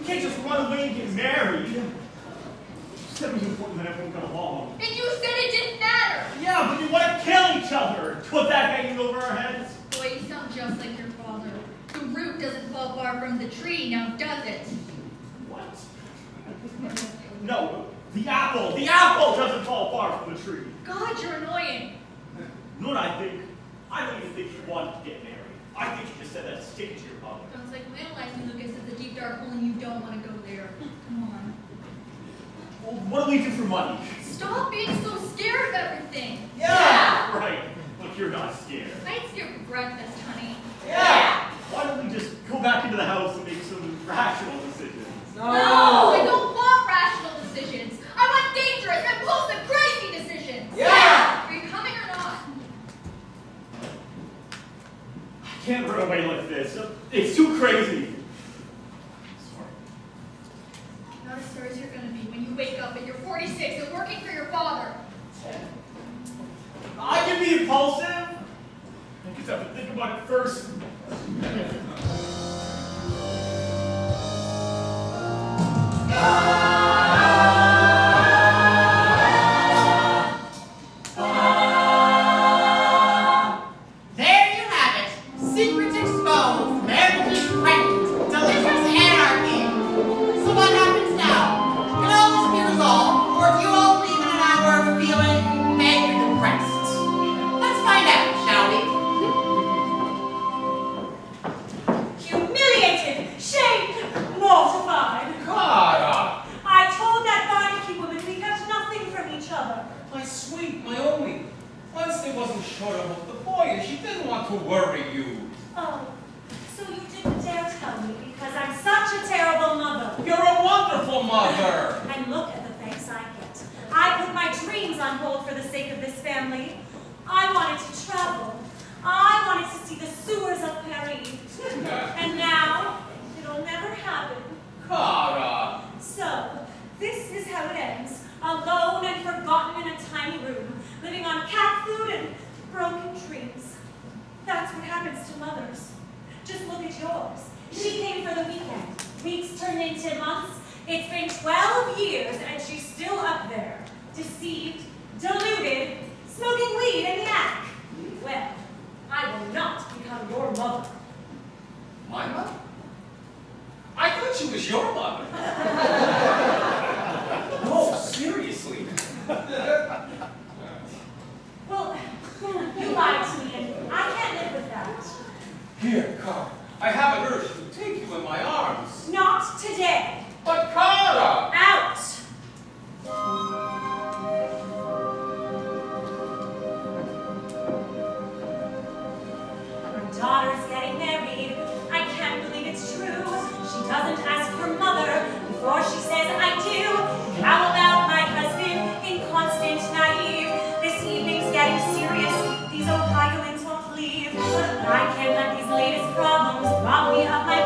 can't just run away and get married. You said it was important that everyone got along. And you said it didn't matter. Yeah, but we want to kill each other. Put that hanging over our heads. Boy, you sound just like your father. The root doesn't fall far from the tree, now does it? What? No, the apple doesn't fall far from the tree. God, you're annoying. You know what I think? I don't even think you wanted to get married. I think you just said that to stick it to your mother. Sounds like you analyze me, Lucas. It's a deep, dark hole and you don't want to go there. Come on. Well, what do we do for money? Stop being so scared of everything. Yeah! Right. Look, you're not scared. I ate steer for breakfast, honey. Yeah! Why don't we just go back into the house and make some rational decisions? No, I don't want rational decisions. I want dangerous, impulsive, crazy decisions. Yeah! Are you coming or not? I can't run away like this. It's too crazy. Not as star as you're gonna be when you wake up and you're 46 and working for your father. I can be impulsive. I just have to think about it first. There you have it. Secrets exposed. Marriages pregnant. Delicious anarchy. So what happens now? Can all this be resolved? Or do you all leave in an hour feeling angry and depressed? Let's find out, shall we? Humiliated, shamed, mortified. Clara! I told that barkeep woman we got nothing from each other. My sweet, my only. Wednesday wasn't sure about the boy and she didn't want to worry you. Oh, so you didn't dare tell me because I'm such a terrible mother. You're a wonderful mother. And look at the thanks I get. I put my dreams on hold for the sake of this family. I wanted to travel. I wanted to see the sewers of Paris. And now, it'll never happen. Clara! So, this is how it ends. Alone and forgotten in a tiny room, living on cat food and broken dreams. That's what happens to mothers. Just look at yours. She came for the weekend. Weeks turned into months. It's been 12 years and she's still up there. Deceived, deluded, smoking weed and yak. Well, I will not become your mother. My mother? I thought she was your mother. No, seriously. Well, you lied to me and I can't live with that. Here, Clara. I have an urge to take you in my arms. Not today. But Clara! Out! Her daughter's getting married. I can't believe it's true. She doesn't ask her mother before she says I do. How about my husband, inconstant, naive? This evening's getting serious. These Ohioans won't leave. But I can't let these latest problems rob me of my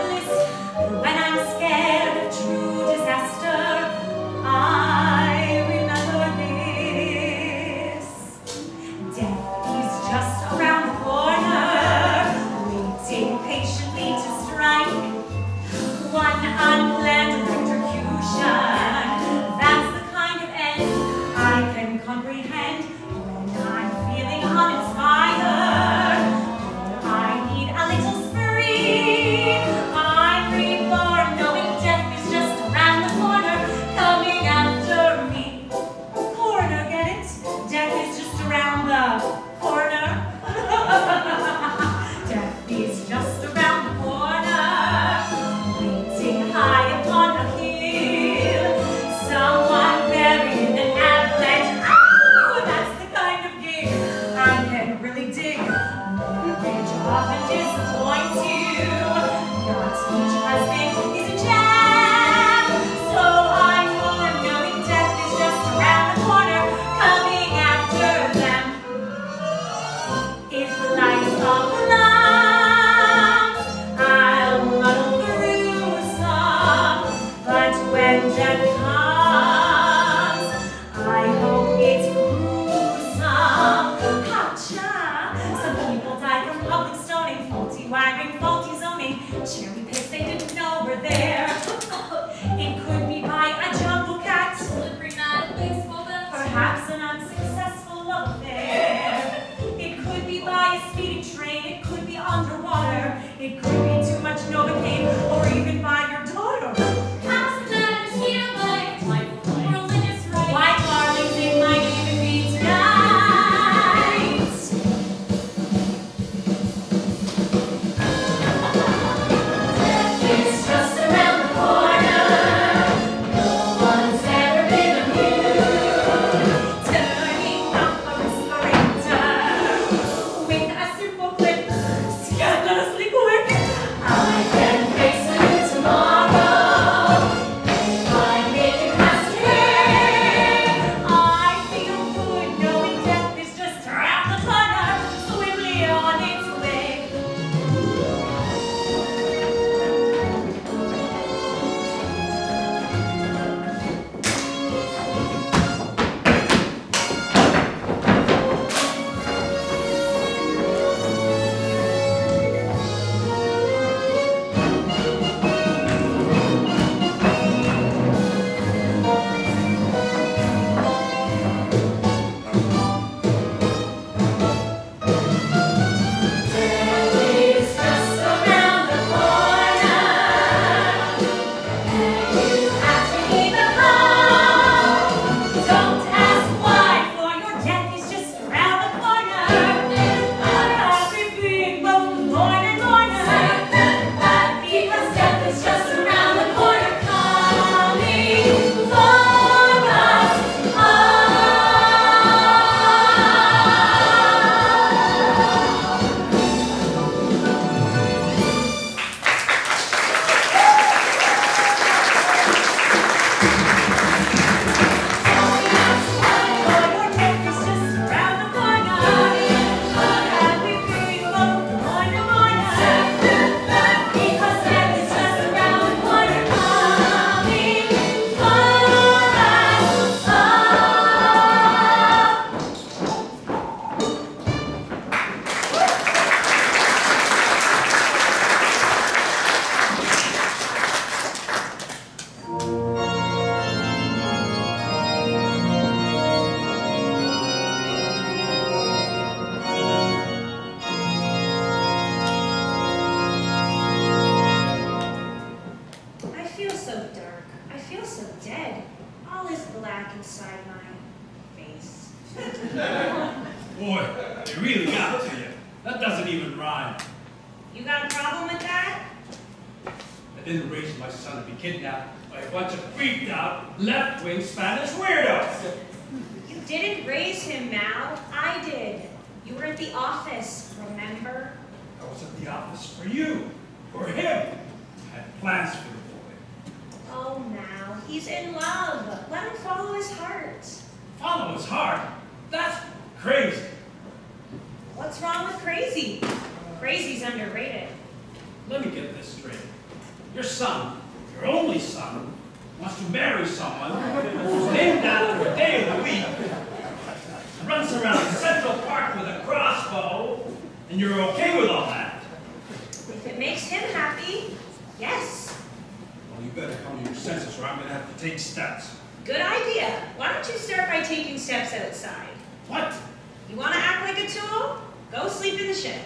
feel so dark. I feel so dead. All is black inside my face. Boy, they really got to you. That doesn't even rhyme. You got a problem with that? I didn't raise my son to be kidnapped by a bunch of freaked out, left-wing Spanish weirdos. You didn't raise him, Mal. I did. You were at the office, remember? I was at the office for you, for him. I had plans for the boy. Oh, Mal, he's in love. Let him follow his heart. Follow his heart? That's crazy. What's wrong with crazy? Crazy's underrated. Let me get this straight. Your son, your only son, wants to marry someone who's named after a day of the week, runs around Central Park with a crossbow, and you're okay with all that? If it makes him happy, yes. Well, you better come to your senses or I'm going to have to take steps. Good idea. Why don't you start by taking steps outside? What? You want to act like a tool? Go sleep in the shed.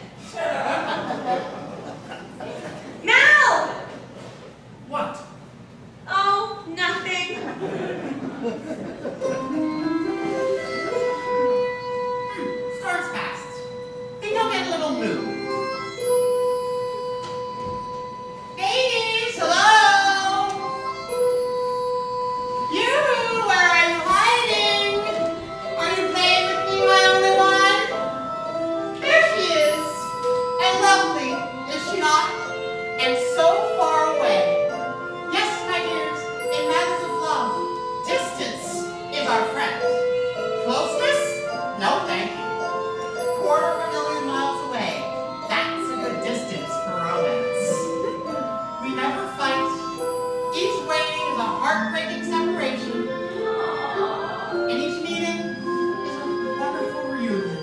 Mal! What? Oh, nothing. Storm's past. Think I'll get a little mood. Babies, hello? You, where are you hiding? Are you playing with me, my only one? There she is. And lovely, is she not? And so far away. Yes, my dears, in matters of love, distance is our friend. Closeness? No, thank you. 250,000 miles away. That's a good distance for romance. We never fight. Each waiting is a heartbreaking separation. And each meeting is a wonderful reunion.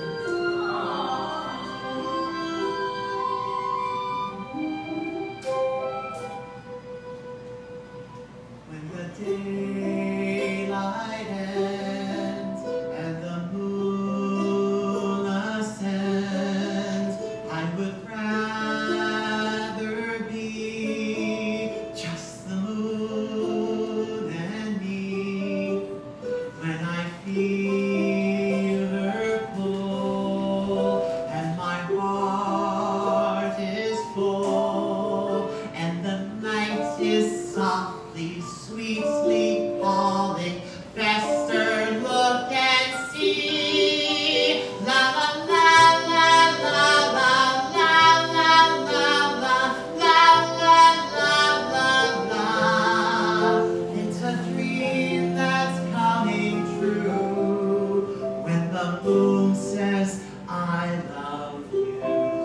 When the daylight ends and the moon ascends, I would rather be just the moon and me. When I feel her pull and my heart is full and the night is softly, sweetly calling, Fester, look and see. La la la la la la la la la la la la la. It's a dream that's coming true when the moon says I love you.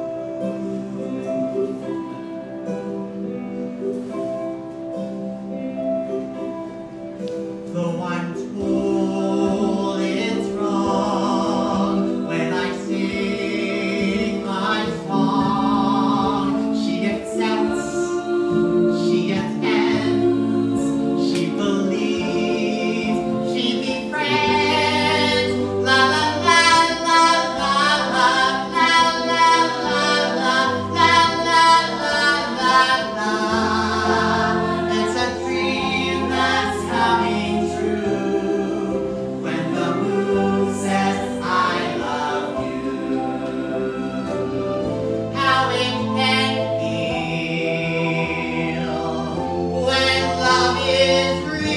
Though I'm told it's wrong when I sing my song, she accepts, she attends, she believes, she befriends. La la la la la la la la la la la la. It's a dream that's coming true when the moon says I love you. How it can feel when love is real.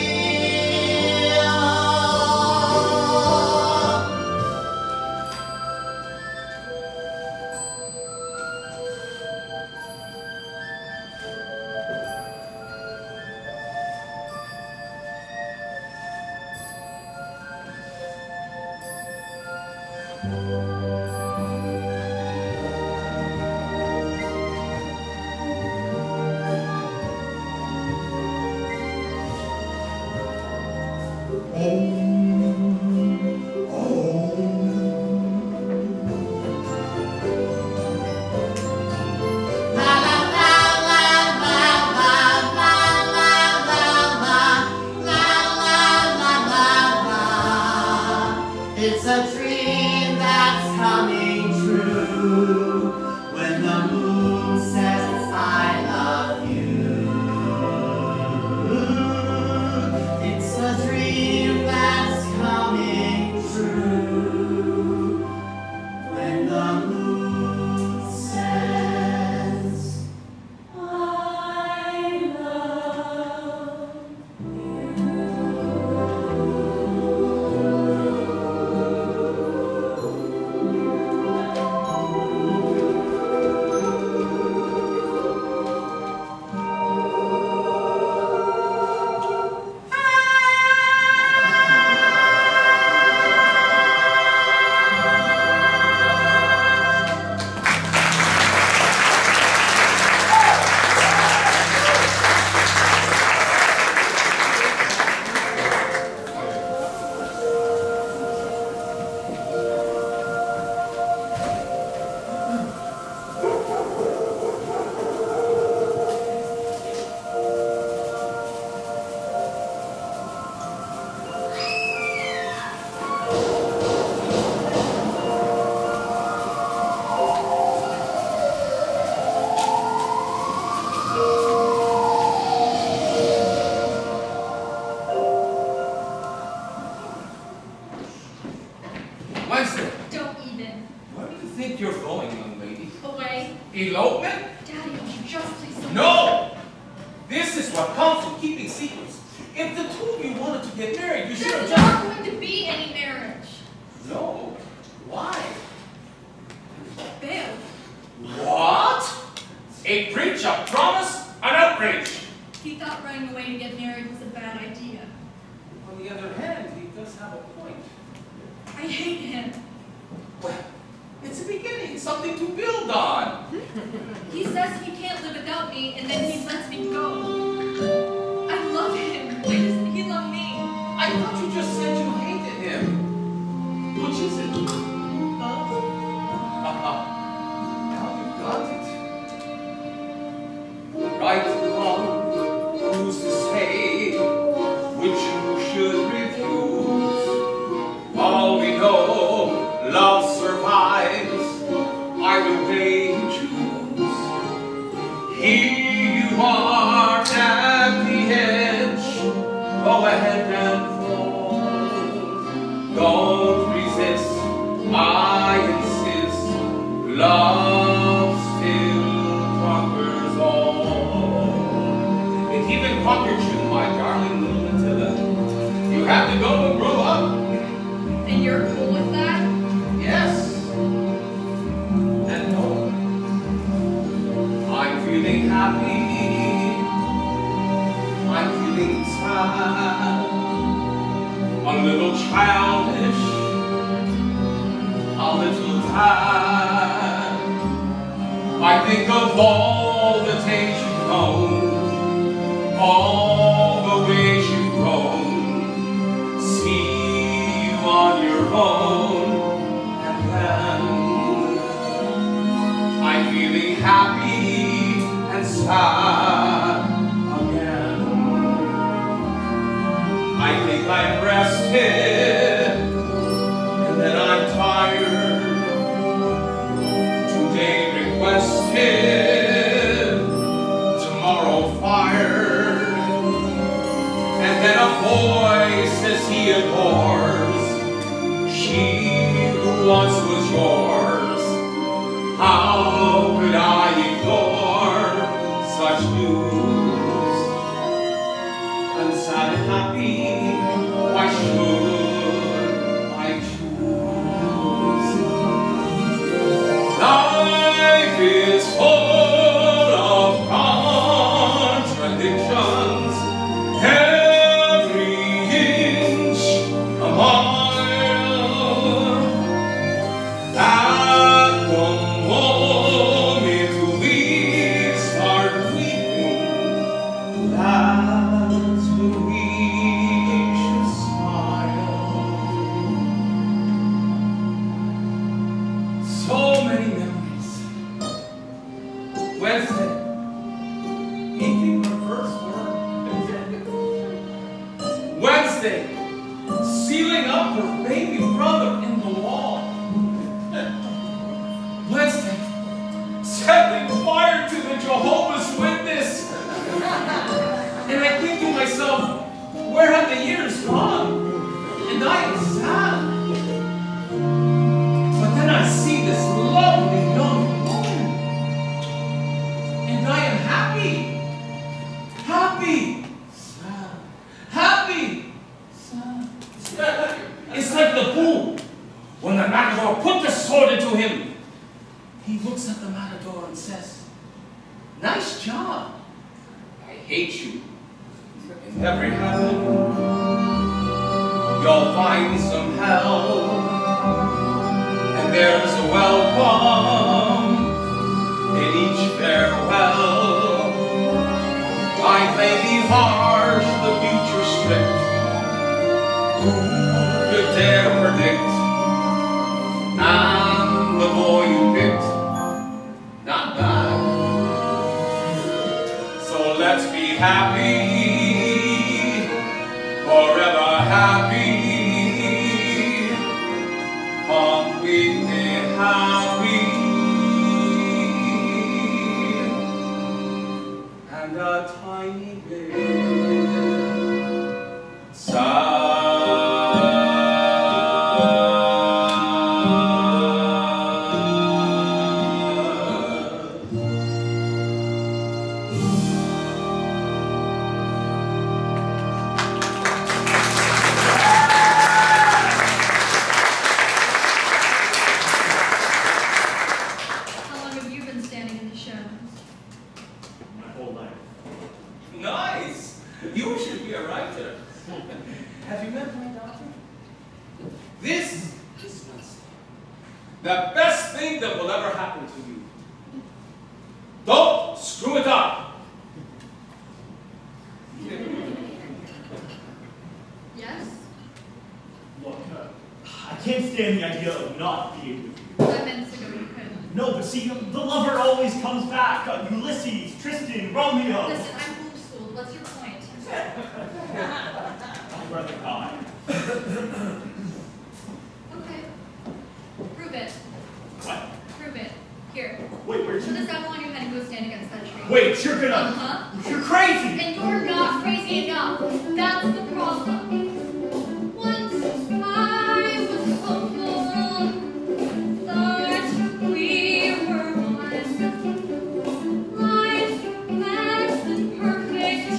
La la la la la la la la la la la la. It's a dream that's coming true when the moon says I love you. is what comes from keeping secrets. If the two of you wanted to get married, you should have There's just... not going to be any marriage. No. Why? Bill, What? A breach of promise? An outrage? he thought running away to get married was a bad idea. On the other hand, he does have a point. I hate him. Well, it's a beginning, something to build on. He says he can't live without me, and then he lets me go. I love him. Why doesn't he love me? I thought you just said you hated him. Which is it? Both. Now you've got it. Right or wrong, who's to say which you should refuse? All we know, love survives either way you choose. Here you are at the edge, go ahead and fall. Don't resist, I insist, love still conquers all. It even conquered you, my darling little Matilda. You have to go and grow up. And you're cool with that? Yes. And no. I'm feeling happy. I'm feeling sad. A little childish. A little tad. I think of all the days you've known, all the ways you've grown. See you on your own, and then I'm feeling happy and sad again. I think I'm rested, and then I'm tired. Today requested, tomorrow fired, and then a voice says he adores she who once was yours. How could I ignore such news? I'm sad and happy, why should I choose? Life is full of contradictions, every inch a mile. At the moment we start weeping, that's when we should smile. So many memories. Wednesday, eating her first word. Wednesday, sealing up her baby brother in the wall. Wednesday, setting fire to the Jehovah's Witness. And I think to myself, where have the years gone? And I am sad. But then I see this lovely young woman. And I am happy. Happy. Sad. Happy. Sad. It's like the fool. When the matador put the sword into him, he looks at the matador and says, nice job. I hate you. In every heaven, you'll find some hell. And there's a welcome in each farewell. I may be harsh, the future strict. Who could dare predict? I'm the boy you picked. Not bad. So let's be happy, forever happy, completely happy. You should be a writer. Have you met my daughter? This is the best thing that will ever happen to you. Don't screw it up. Yes? Look, I can't stand the idea of not being with you. I meant to go you couldn't. No, but see, the lover always comes back. Ulysses, Tristan, Romeo. Listen, I'm homeschooled. What's your point? I'd rather die. Okay. Prove it. What? Prove it. Here. Wait, where'd Put you... this apple on your head and go stand against that tree. Wait, you're gonna... Uh-huh. You're crazy! And you're not crazy enough. That's the problem. Once I was hopeful, thought we were one. Life fast and perfect,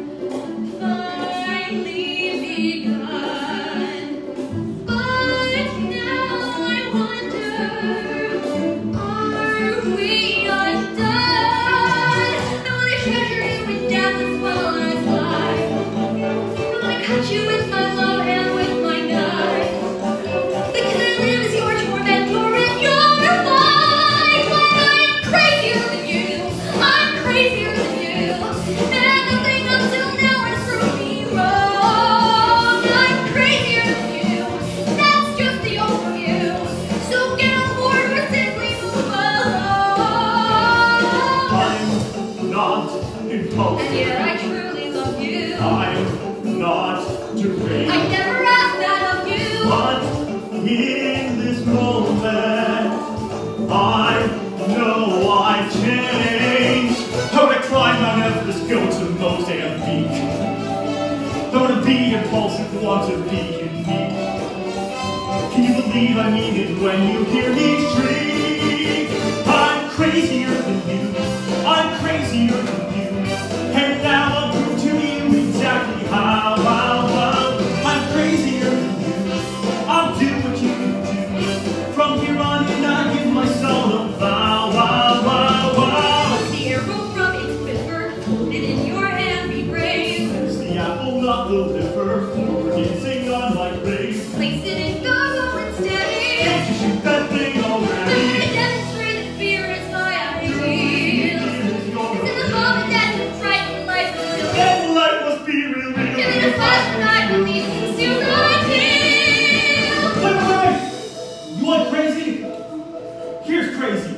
finally begun. But now I wonder, are we undone? I wanna treasure you in death as well as life. I wanna cut you with my love and with my knife. Because I live as your tormentor and your wife. But I'm crazier than you. I'm crazier than you. And nothing until now has proved me wrong. I'm crazier than you. That's just the overview. So get on board or simply move along. I'm not impulsive. And yet I truly love you. I'm not deranged. I never asked that of you. But in this moment, I know I've changed. I want to climb Mount Everest, go to Mozambique. I want to be impulsive, want to be unique. Can you believe I mean it when you hear me shriek? I'm crazier than you. I'm crazier than you. And now I'll prove to you exactly how. I'm crazier than you. I'll do what you do. From here on in, I give my soul a vow. The arrow from its quiver, hold it in your hand, be brave. There's the apple, not the liver. We're dancing on my grave. Place it in go instead. Can't you shoot that thing I already? demonstrate that fear is my ideal. It's in the moment that you frighten life will kill. And life must be real. Give me the flash and I believe it's still not kill. Wait! You want crazy? Here's crazy.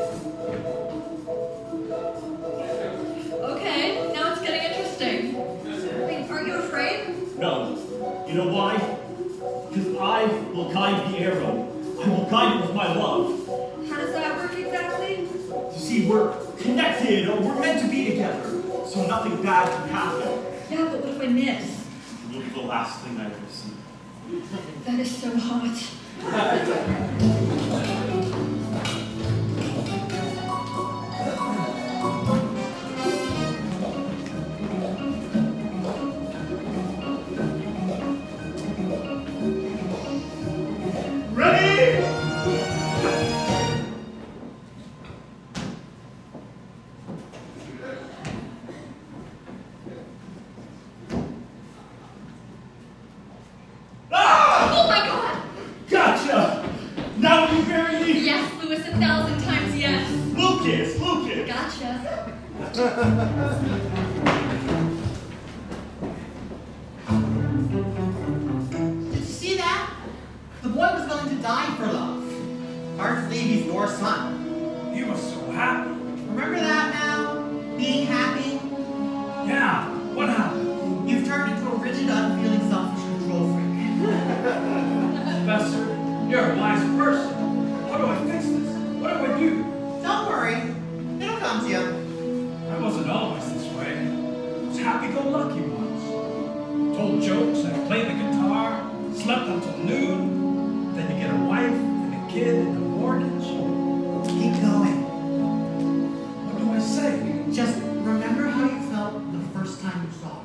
Okay, now it's getting interesting. Wait, are you afraid? No. You know why? Because I will guide the arrow. I will guide it with my love. How does that work exactly? You see, we're connected, or we're meant to be together, so nothing bad can happen. Yeah, but what if I miss? You'll be the last thing I ever see. That is so hot. Ready? Ah! Oh my god! Gotcha! Now will you bury me? Yes, Louis, 1,000 times yes. Lucas! Gotcha. Did you see that? The boy was willing to die for love. Hard to believe he's your son. You were so happy. Remember that now? Being happy? Yeah, what happened? You've turned into a rigid, unfeeling, selfish control freak. Professor, you're a wise person. How do I fix this? What do I do? Don't worry. It'll come to you. I wasn't always this way. I was happy-go-lucky once. Told jokes, I played the guitar, slept until noon. Then you get a wife and a kid and a mortgage. Keep going. What do I say? Just remember how you felt the first time you saw her.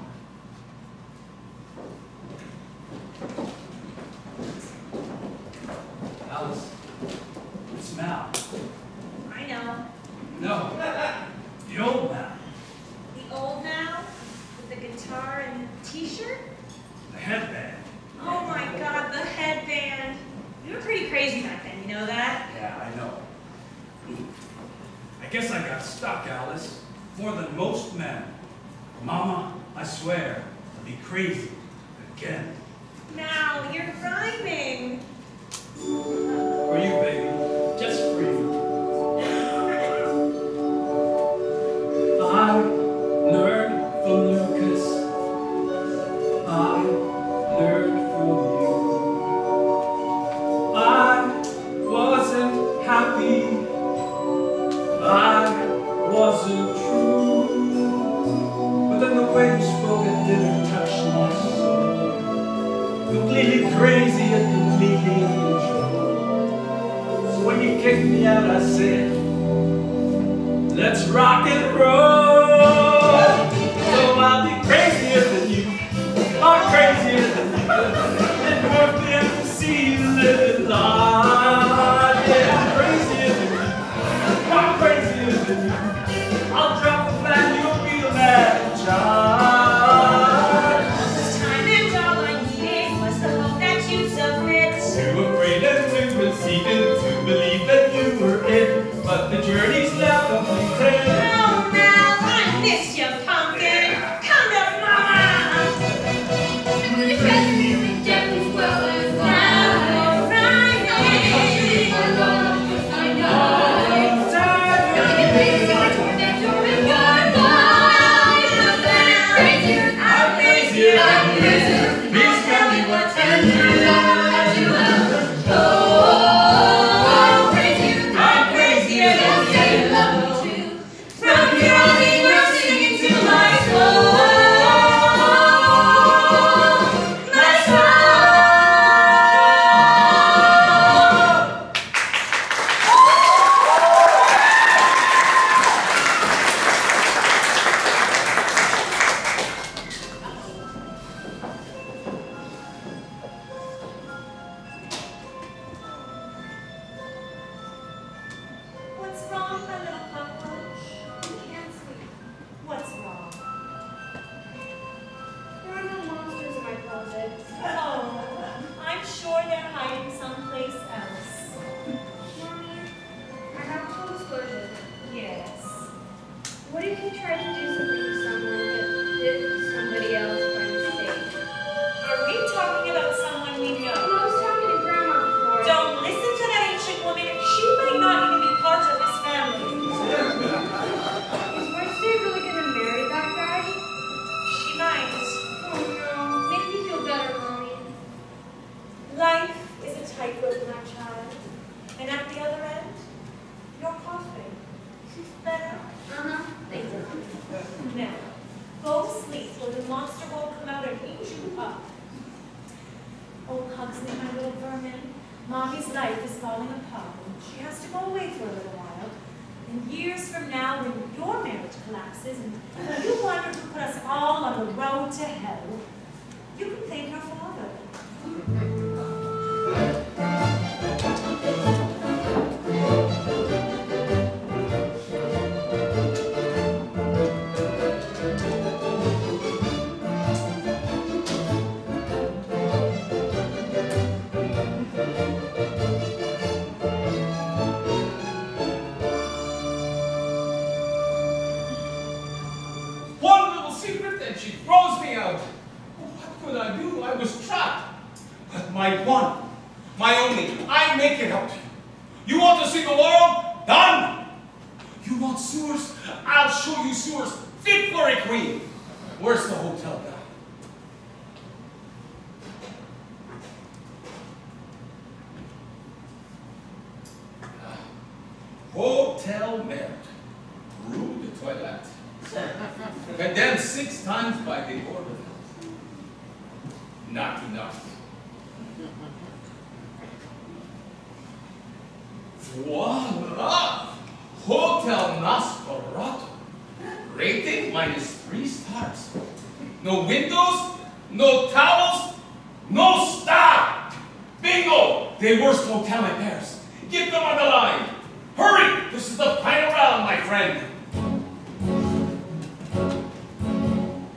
Alice, it's Mal. I know. No, the old Mal. The old Mal with the guitar guitar and t-shirt? The headband. Oh my God, the headband. You were pretty crazy back then, you know that? Yeah, I know. I guess I got stuck, Alice. More than most men. Mama, I swear, I'll be crazy again. Now, you're rhyming. For you, baby. Just for you. I learned from Lucas. I learned from you. I wasn't happy. I wasn't true. But then the way you spoke, it didn't touch my soul. Completely crazy and completely unusual. So when you kicked me out, I said, let's rock and roll. So I'll be crazier than you, far crazier than you, and worth the end to see you living life. Yeah, I'm crazier than you, far crazier than you. I'll drop the plan, you'll be the mad child. This time and all I needed was the hope that you'd submit. Too afraid and to receive it, to believe that you were it, but the journey's now completed. Oh, now I miss you, pumpkin. Come to mama. The president rejects well as now. Rhyming. I know. Gonna get crazy that you're in your life. Crazier, I'm crazier, I'm crazier. please tell me what to do. Oh, crazier, I'm crazier than I'll say you. love me too. From your only words singing to my soul. My soul. What's wrong, my little cockroach? You can't sleep. What's wrong? There are no monsters in my closet. Oh, I'm sure they're hiding someplace else. Mommy, I have full disclosure. Yes. What if you tried to do something to someone but did to somebody else by mistake? Are we talking about someone we I know? was talking to Grandma before. Don't listen to that ancient woman. She might not even be part of this family. Is Wednesday really gonna marry that guy? She might. Oh no, make me feel better, Mommy. Life is a tightrope, my child. And at the other end, you're coughing. Better? Thanks. Now, go sleep or the monster will come out and eat you up. Oh, Huxley, my little vermin. Mommy's life is falling apart. She has to go away for a little while. And years from now, when your marriage collapses and you wonder who put us all on the road to hell, you can thank your father. One little secret and she throws me out. What could I do? I was trapped. But my one, my only, I make it up to you. You want to see the world? Done. You want sewers? I'll show you sewers fit for a queen. Where's the hotel guy? Hotel Merit. Rue de Toilette. Condemned 6 times by the order. Not enough. Voila! Hotel Nosferatu. Rating -3 stars. No windows, no towels, no staff. Bingo! The worst hotel in Paris. Get them on the line. Hurry! This is the final round, my friend.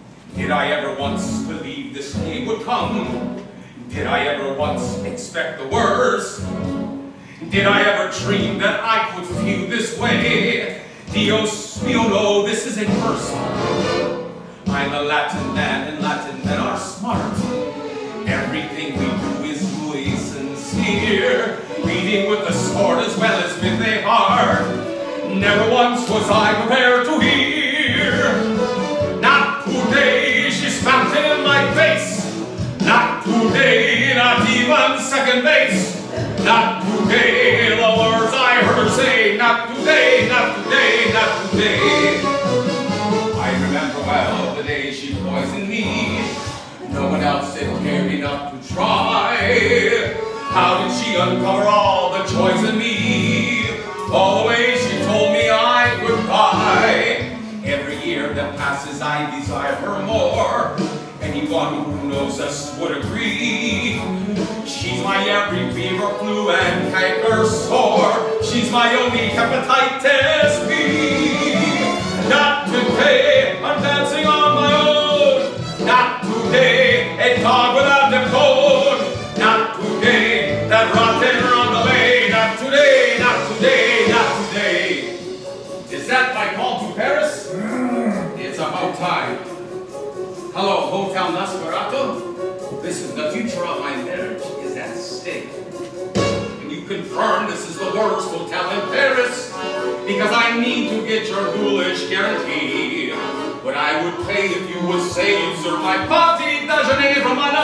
Did I ever once believe this day would come? Did I ever once expect the worst? Did I ever dream that I could feel this way? Dios mio, no, this is a curse. I'm a Latin man, and Latin men are smart. Everything we do is really sincere, leading with a sword as well as with a heart. Never once was I prepared to hear. Not today, she spat in my face. Not today, not even second base. Not today, the words I heard her say. Not today, not today, not today. I remember well the day she poisoned me. No one else had cared enough to try. How did she uncover all the joys in me? All the ways she told me I could die. Every year that passes I desire her more. Anyone who knows us would agree. She's my every fever, flu, and canker sore. She's my only hepatitis B. Not today, I'm dancing on my own. Not today, a dog without the code. Not today, that rotten roundelay. Not today, not today, not today. Is that my call to Paris? It's about time. Hello, Hotel Nosferatu. This is the future of my marriage is at stake. Can you confirm this is the worst hotel in Paris? Because I need to get your ghoulish guarantee. What I would pay if you would say you serve my party déjeuner from my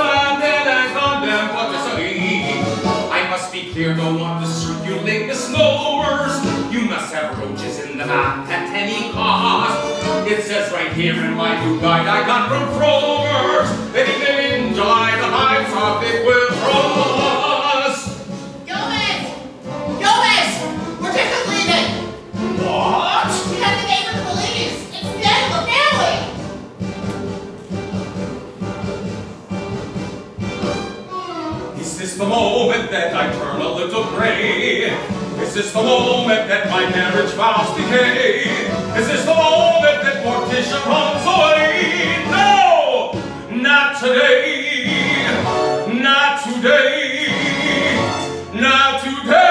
I must be clear, don't want to circulate misnomers. You must have roaches in the bath at any cost. It says right here in my new guide I got from Fromers that even in July the pipes are thick with frost. Gomez! Gomez! We're just leaving! What? We have the name of the police! It's the end of the family! Is this the moment that I turn a little gray? Is this the moment that my marriage vows decay? Is this the moment that Morticia runs away? No! Not today! Not today! Not today!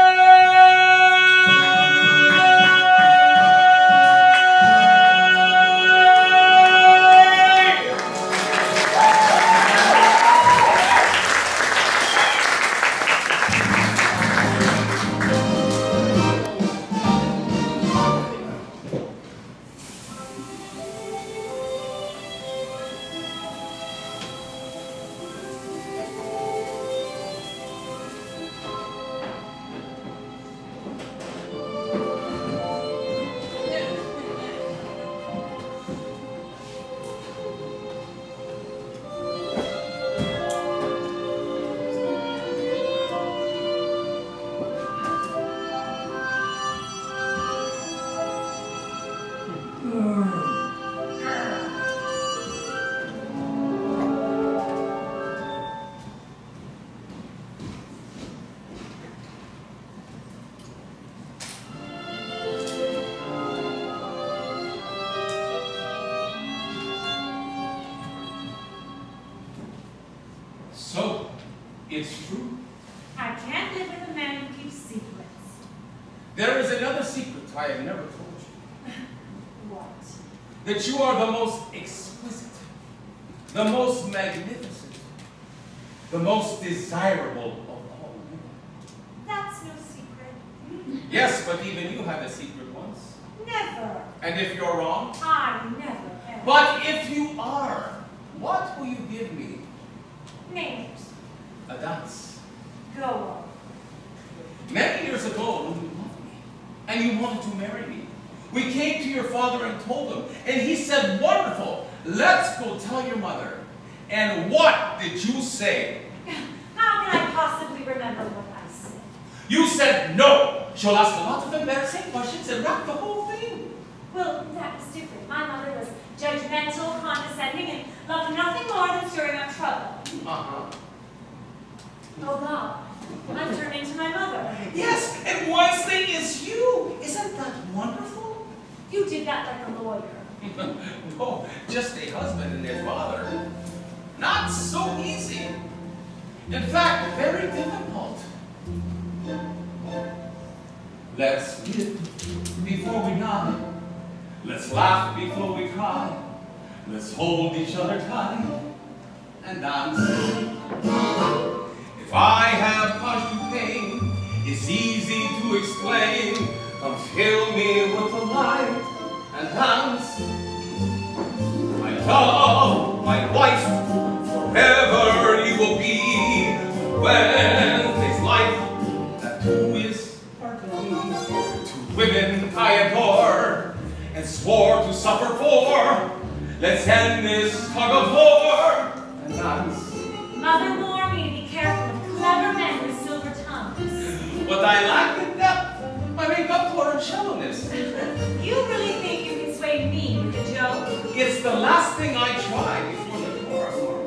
So, it's true. I can't live with a man who keeps secrets. There is another secret I have never told you. What? That you are the most exquisite, the most magnificent, the most desirable of all women. That's no secret. Yes, but even you had a secret once. Never. And if you're wrong? I never ever. But if you are, what will you give me? Names. A dance. Go on. Many years ago, when you loved me, and you wanted to marry me, we came to your father and told him, and he said, wonderful, let's go tell your mother. And what did you say? How can I possibly remember what I said? You said no. She'll ask a lot of embarrassing questions and wreck the whole thing. Well, that was different. My mother was judgmental, condescending, and loved nothing more than stirring up trouble. Uh-huh. Oh, God. I'm turning to my mother. Yes, and Wednesday is you. Isn't that wonderful? You did that like a lawyer. No, just a husband and a father. Not so easy. In fact, very difficult. Let's live before we die. Let's laugh before we cry. Let's hold each other tight and dance. If I have caused you pain, it's easy to explain. Come fill me with the light and dance. My love, my wife, forever you will be. When this life that two is part of me. Two women I adore and swore to suffer for. Let's end this tug of war and dance. Mother warned me to be careful of clever men with silver tongues. But I lack the depth. I make up for in shallowness. You really think you can sway me with a joke? It's the last thing I try before the door.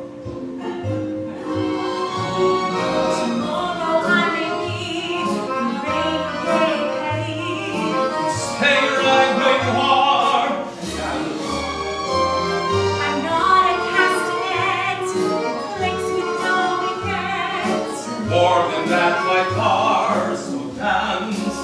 Tomorrow I may need rain, petty. Stay right where you are. I'm not a castanet, clicks with no regrets. More than that, like cars will dance.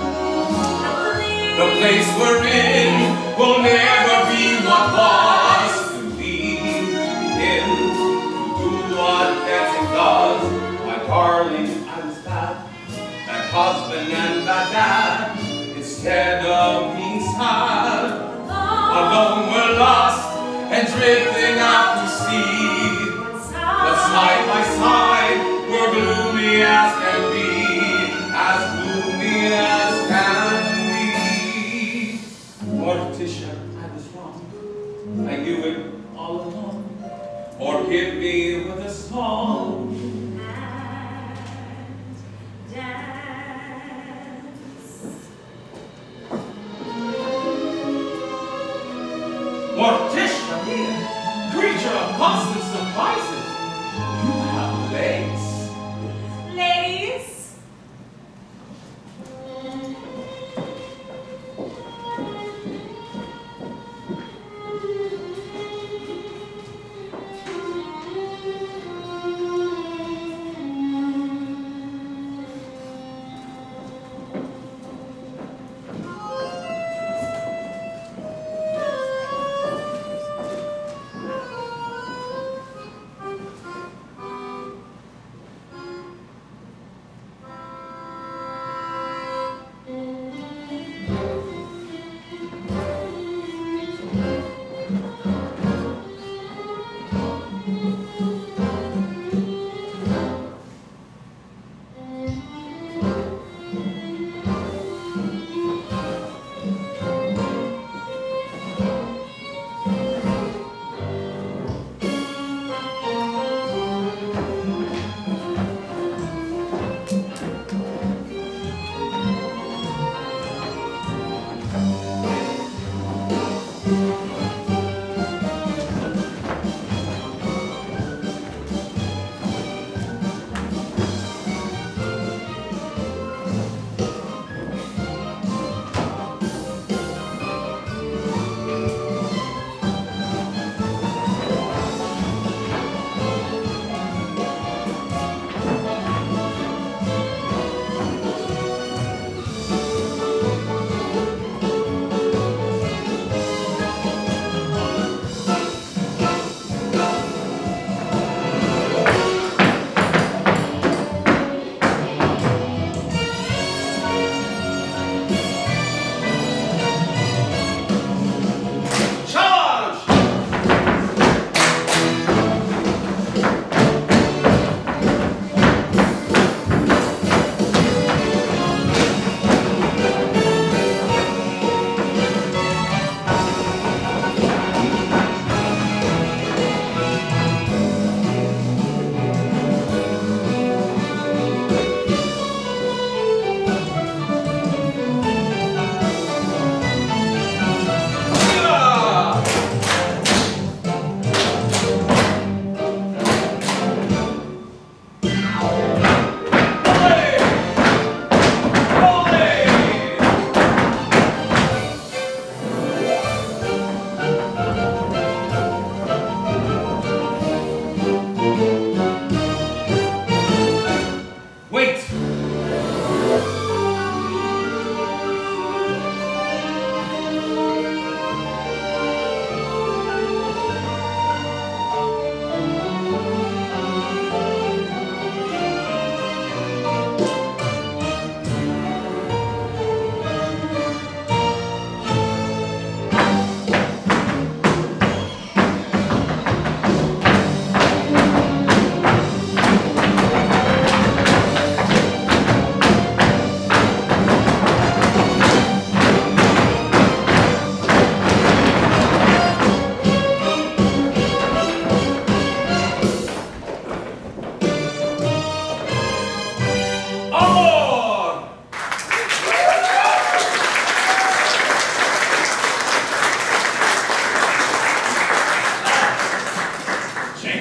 The place we're in will never be what was to be. In to do what dancing does. My darling, I was that husband and that dad. Instead of being sad, alone we're lost and drifting out to sea. But side by side, we're gloomy as can be, as gloomy as can be. Morticia, I was wrong. I knew it all along. Forgive me with a song. Morticia, dear, creature of constant surprises, you have legs. Ladies,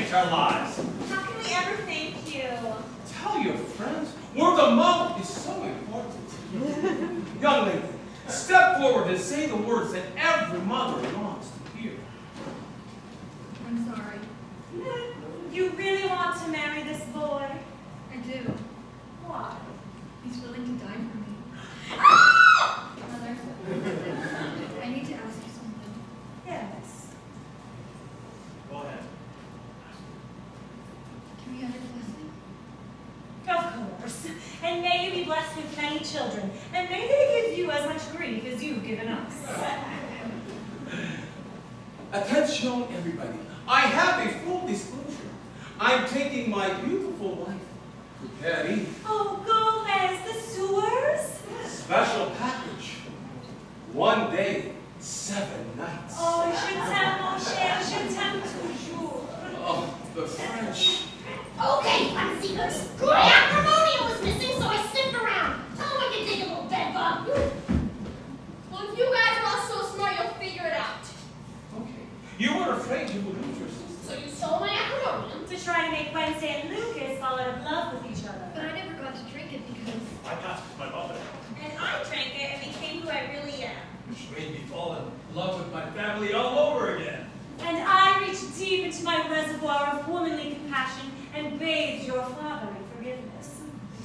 changed our lives. How can we ever thank you? Tell your friends. Word of mouth is so important. Young lady, step forward and say the words that every mother longs to hear. I'm sorry. You really want to marry this boy? I do. Why? He's willing to die for me. Mother, I need to ask you something. Yes. Go ahead. Can we have your blessing? Of course. And may you be blessed with many children. And may they give you as much grief as you've given us. Attention, everybody. I have a full disclosure. I'm taking my beautiful wife to Paris. Oh, Gomez, the sewers? Special package. 1 day, 7 nights. Oh, je t'aime, mon cher, je t'aime toujours. Oh, the French. Okay, fun seekers. My acrimonium was missing, so I sniffed around. Tell them I can dig a little bed bug. Well, if you guys are all so smart, you'll figure it out. Okay. You were afraid you would lose your sister. So you stole my acrimonium. To try to make Wednesday and Lucas fall out of love with each other. But I never got to drink it because I passed it to my mother, And I drank it and became who I really am. which made me fall in love with my family all over again. And I reached deep into my reservoir of womanly compassion and bathed your father in forgiveness.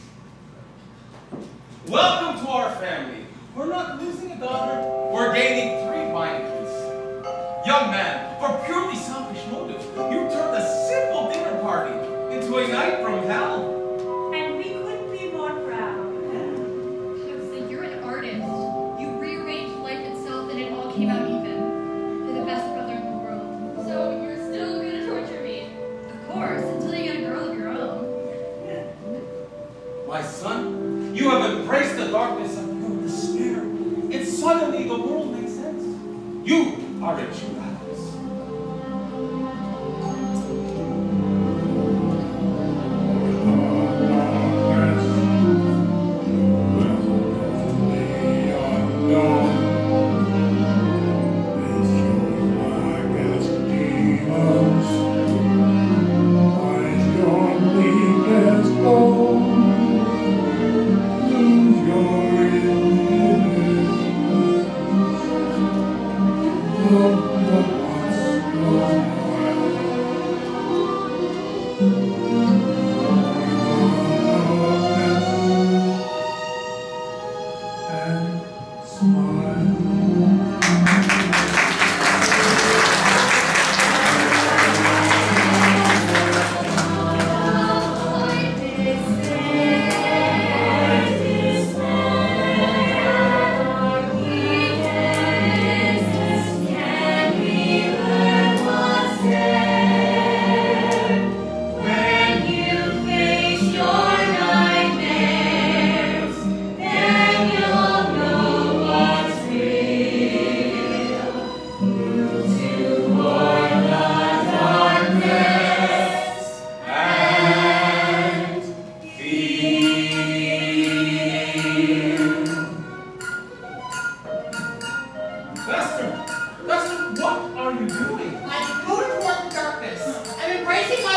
Welcome to our family. We're not losing a daughter. We're gaining 3 vines. Young man, for purely selfish motives, you turned a simple dinner party into a night from hell. And we couldn't be more proud. so you're an artist. You rearranged life itself and it all came out even. You're the best brother in the world. So you're still gonna torture me? Of course, until you get a girl of your own. My son, you have embraced the darkness of your despair, and suddenly the world makes sense. You are a true artist. I'm moving toward the darkness. I'm embracing my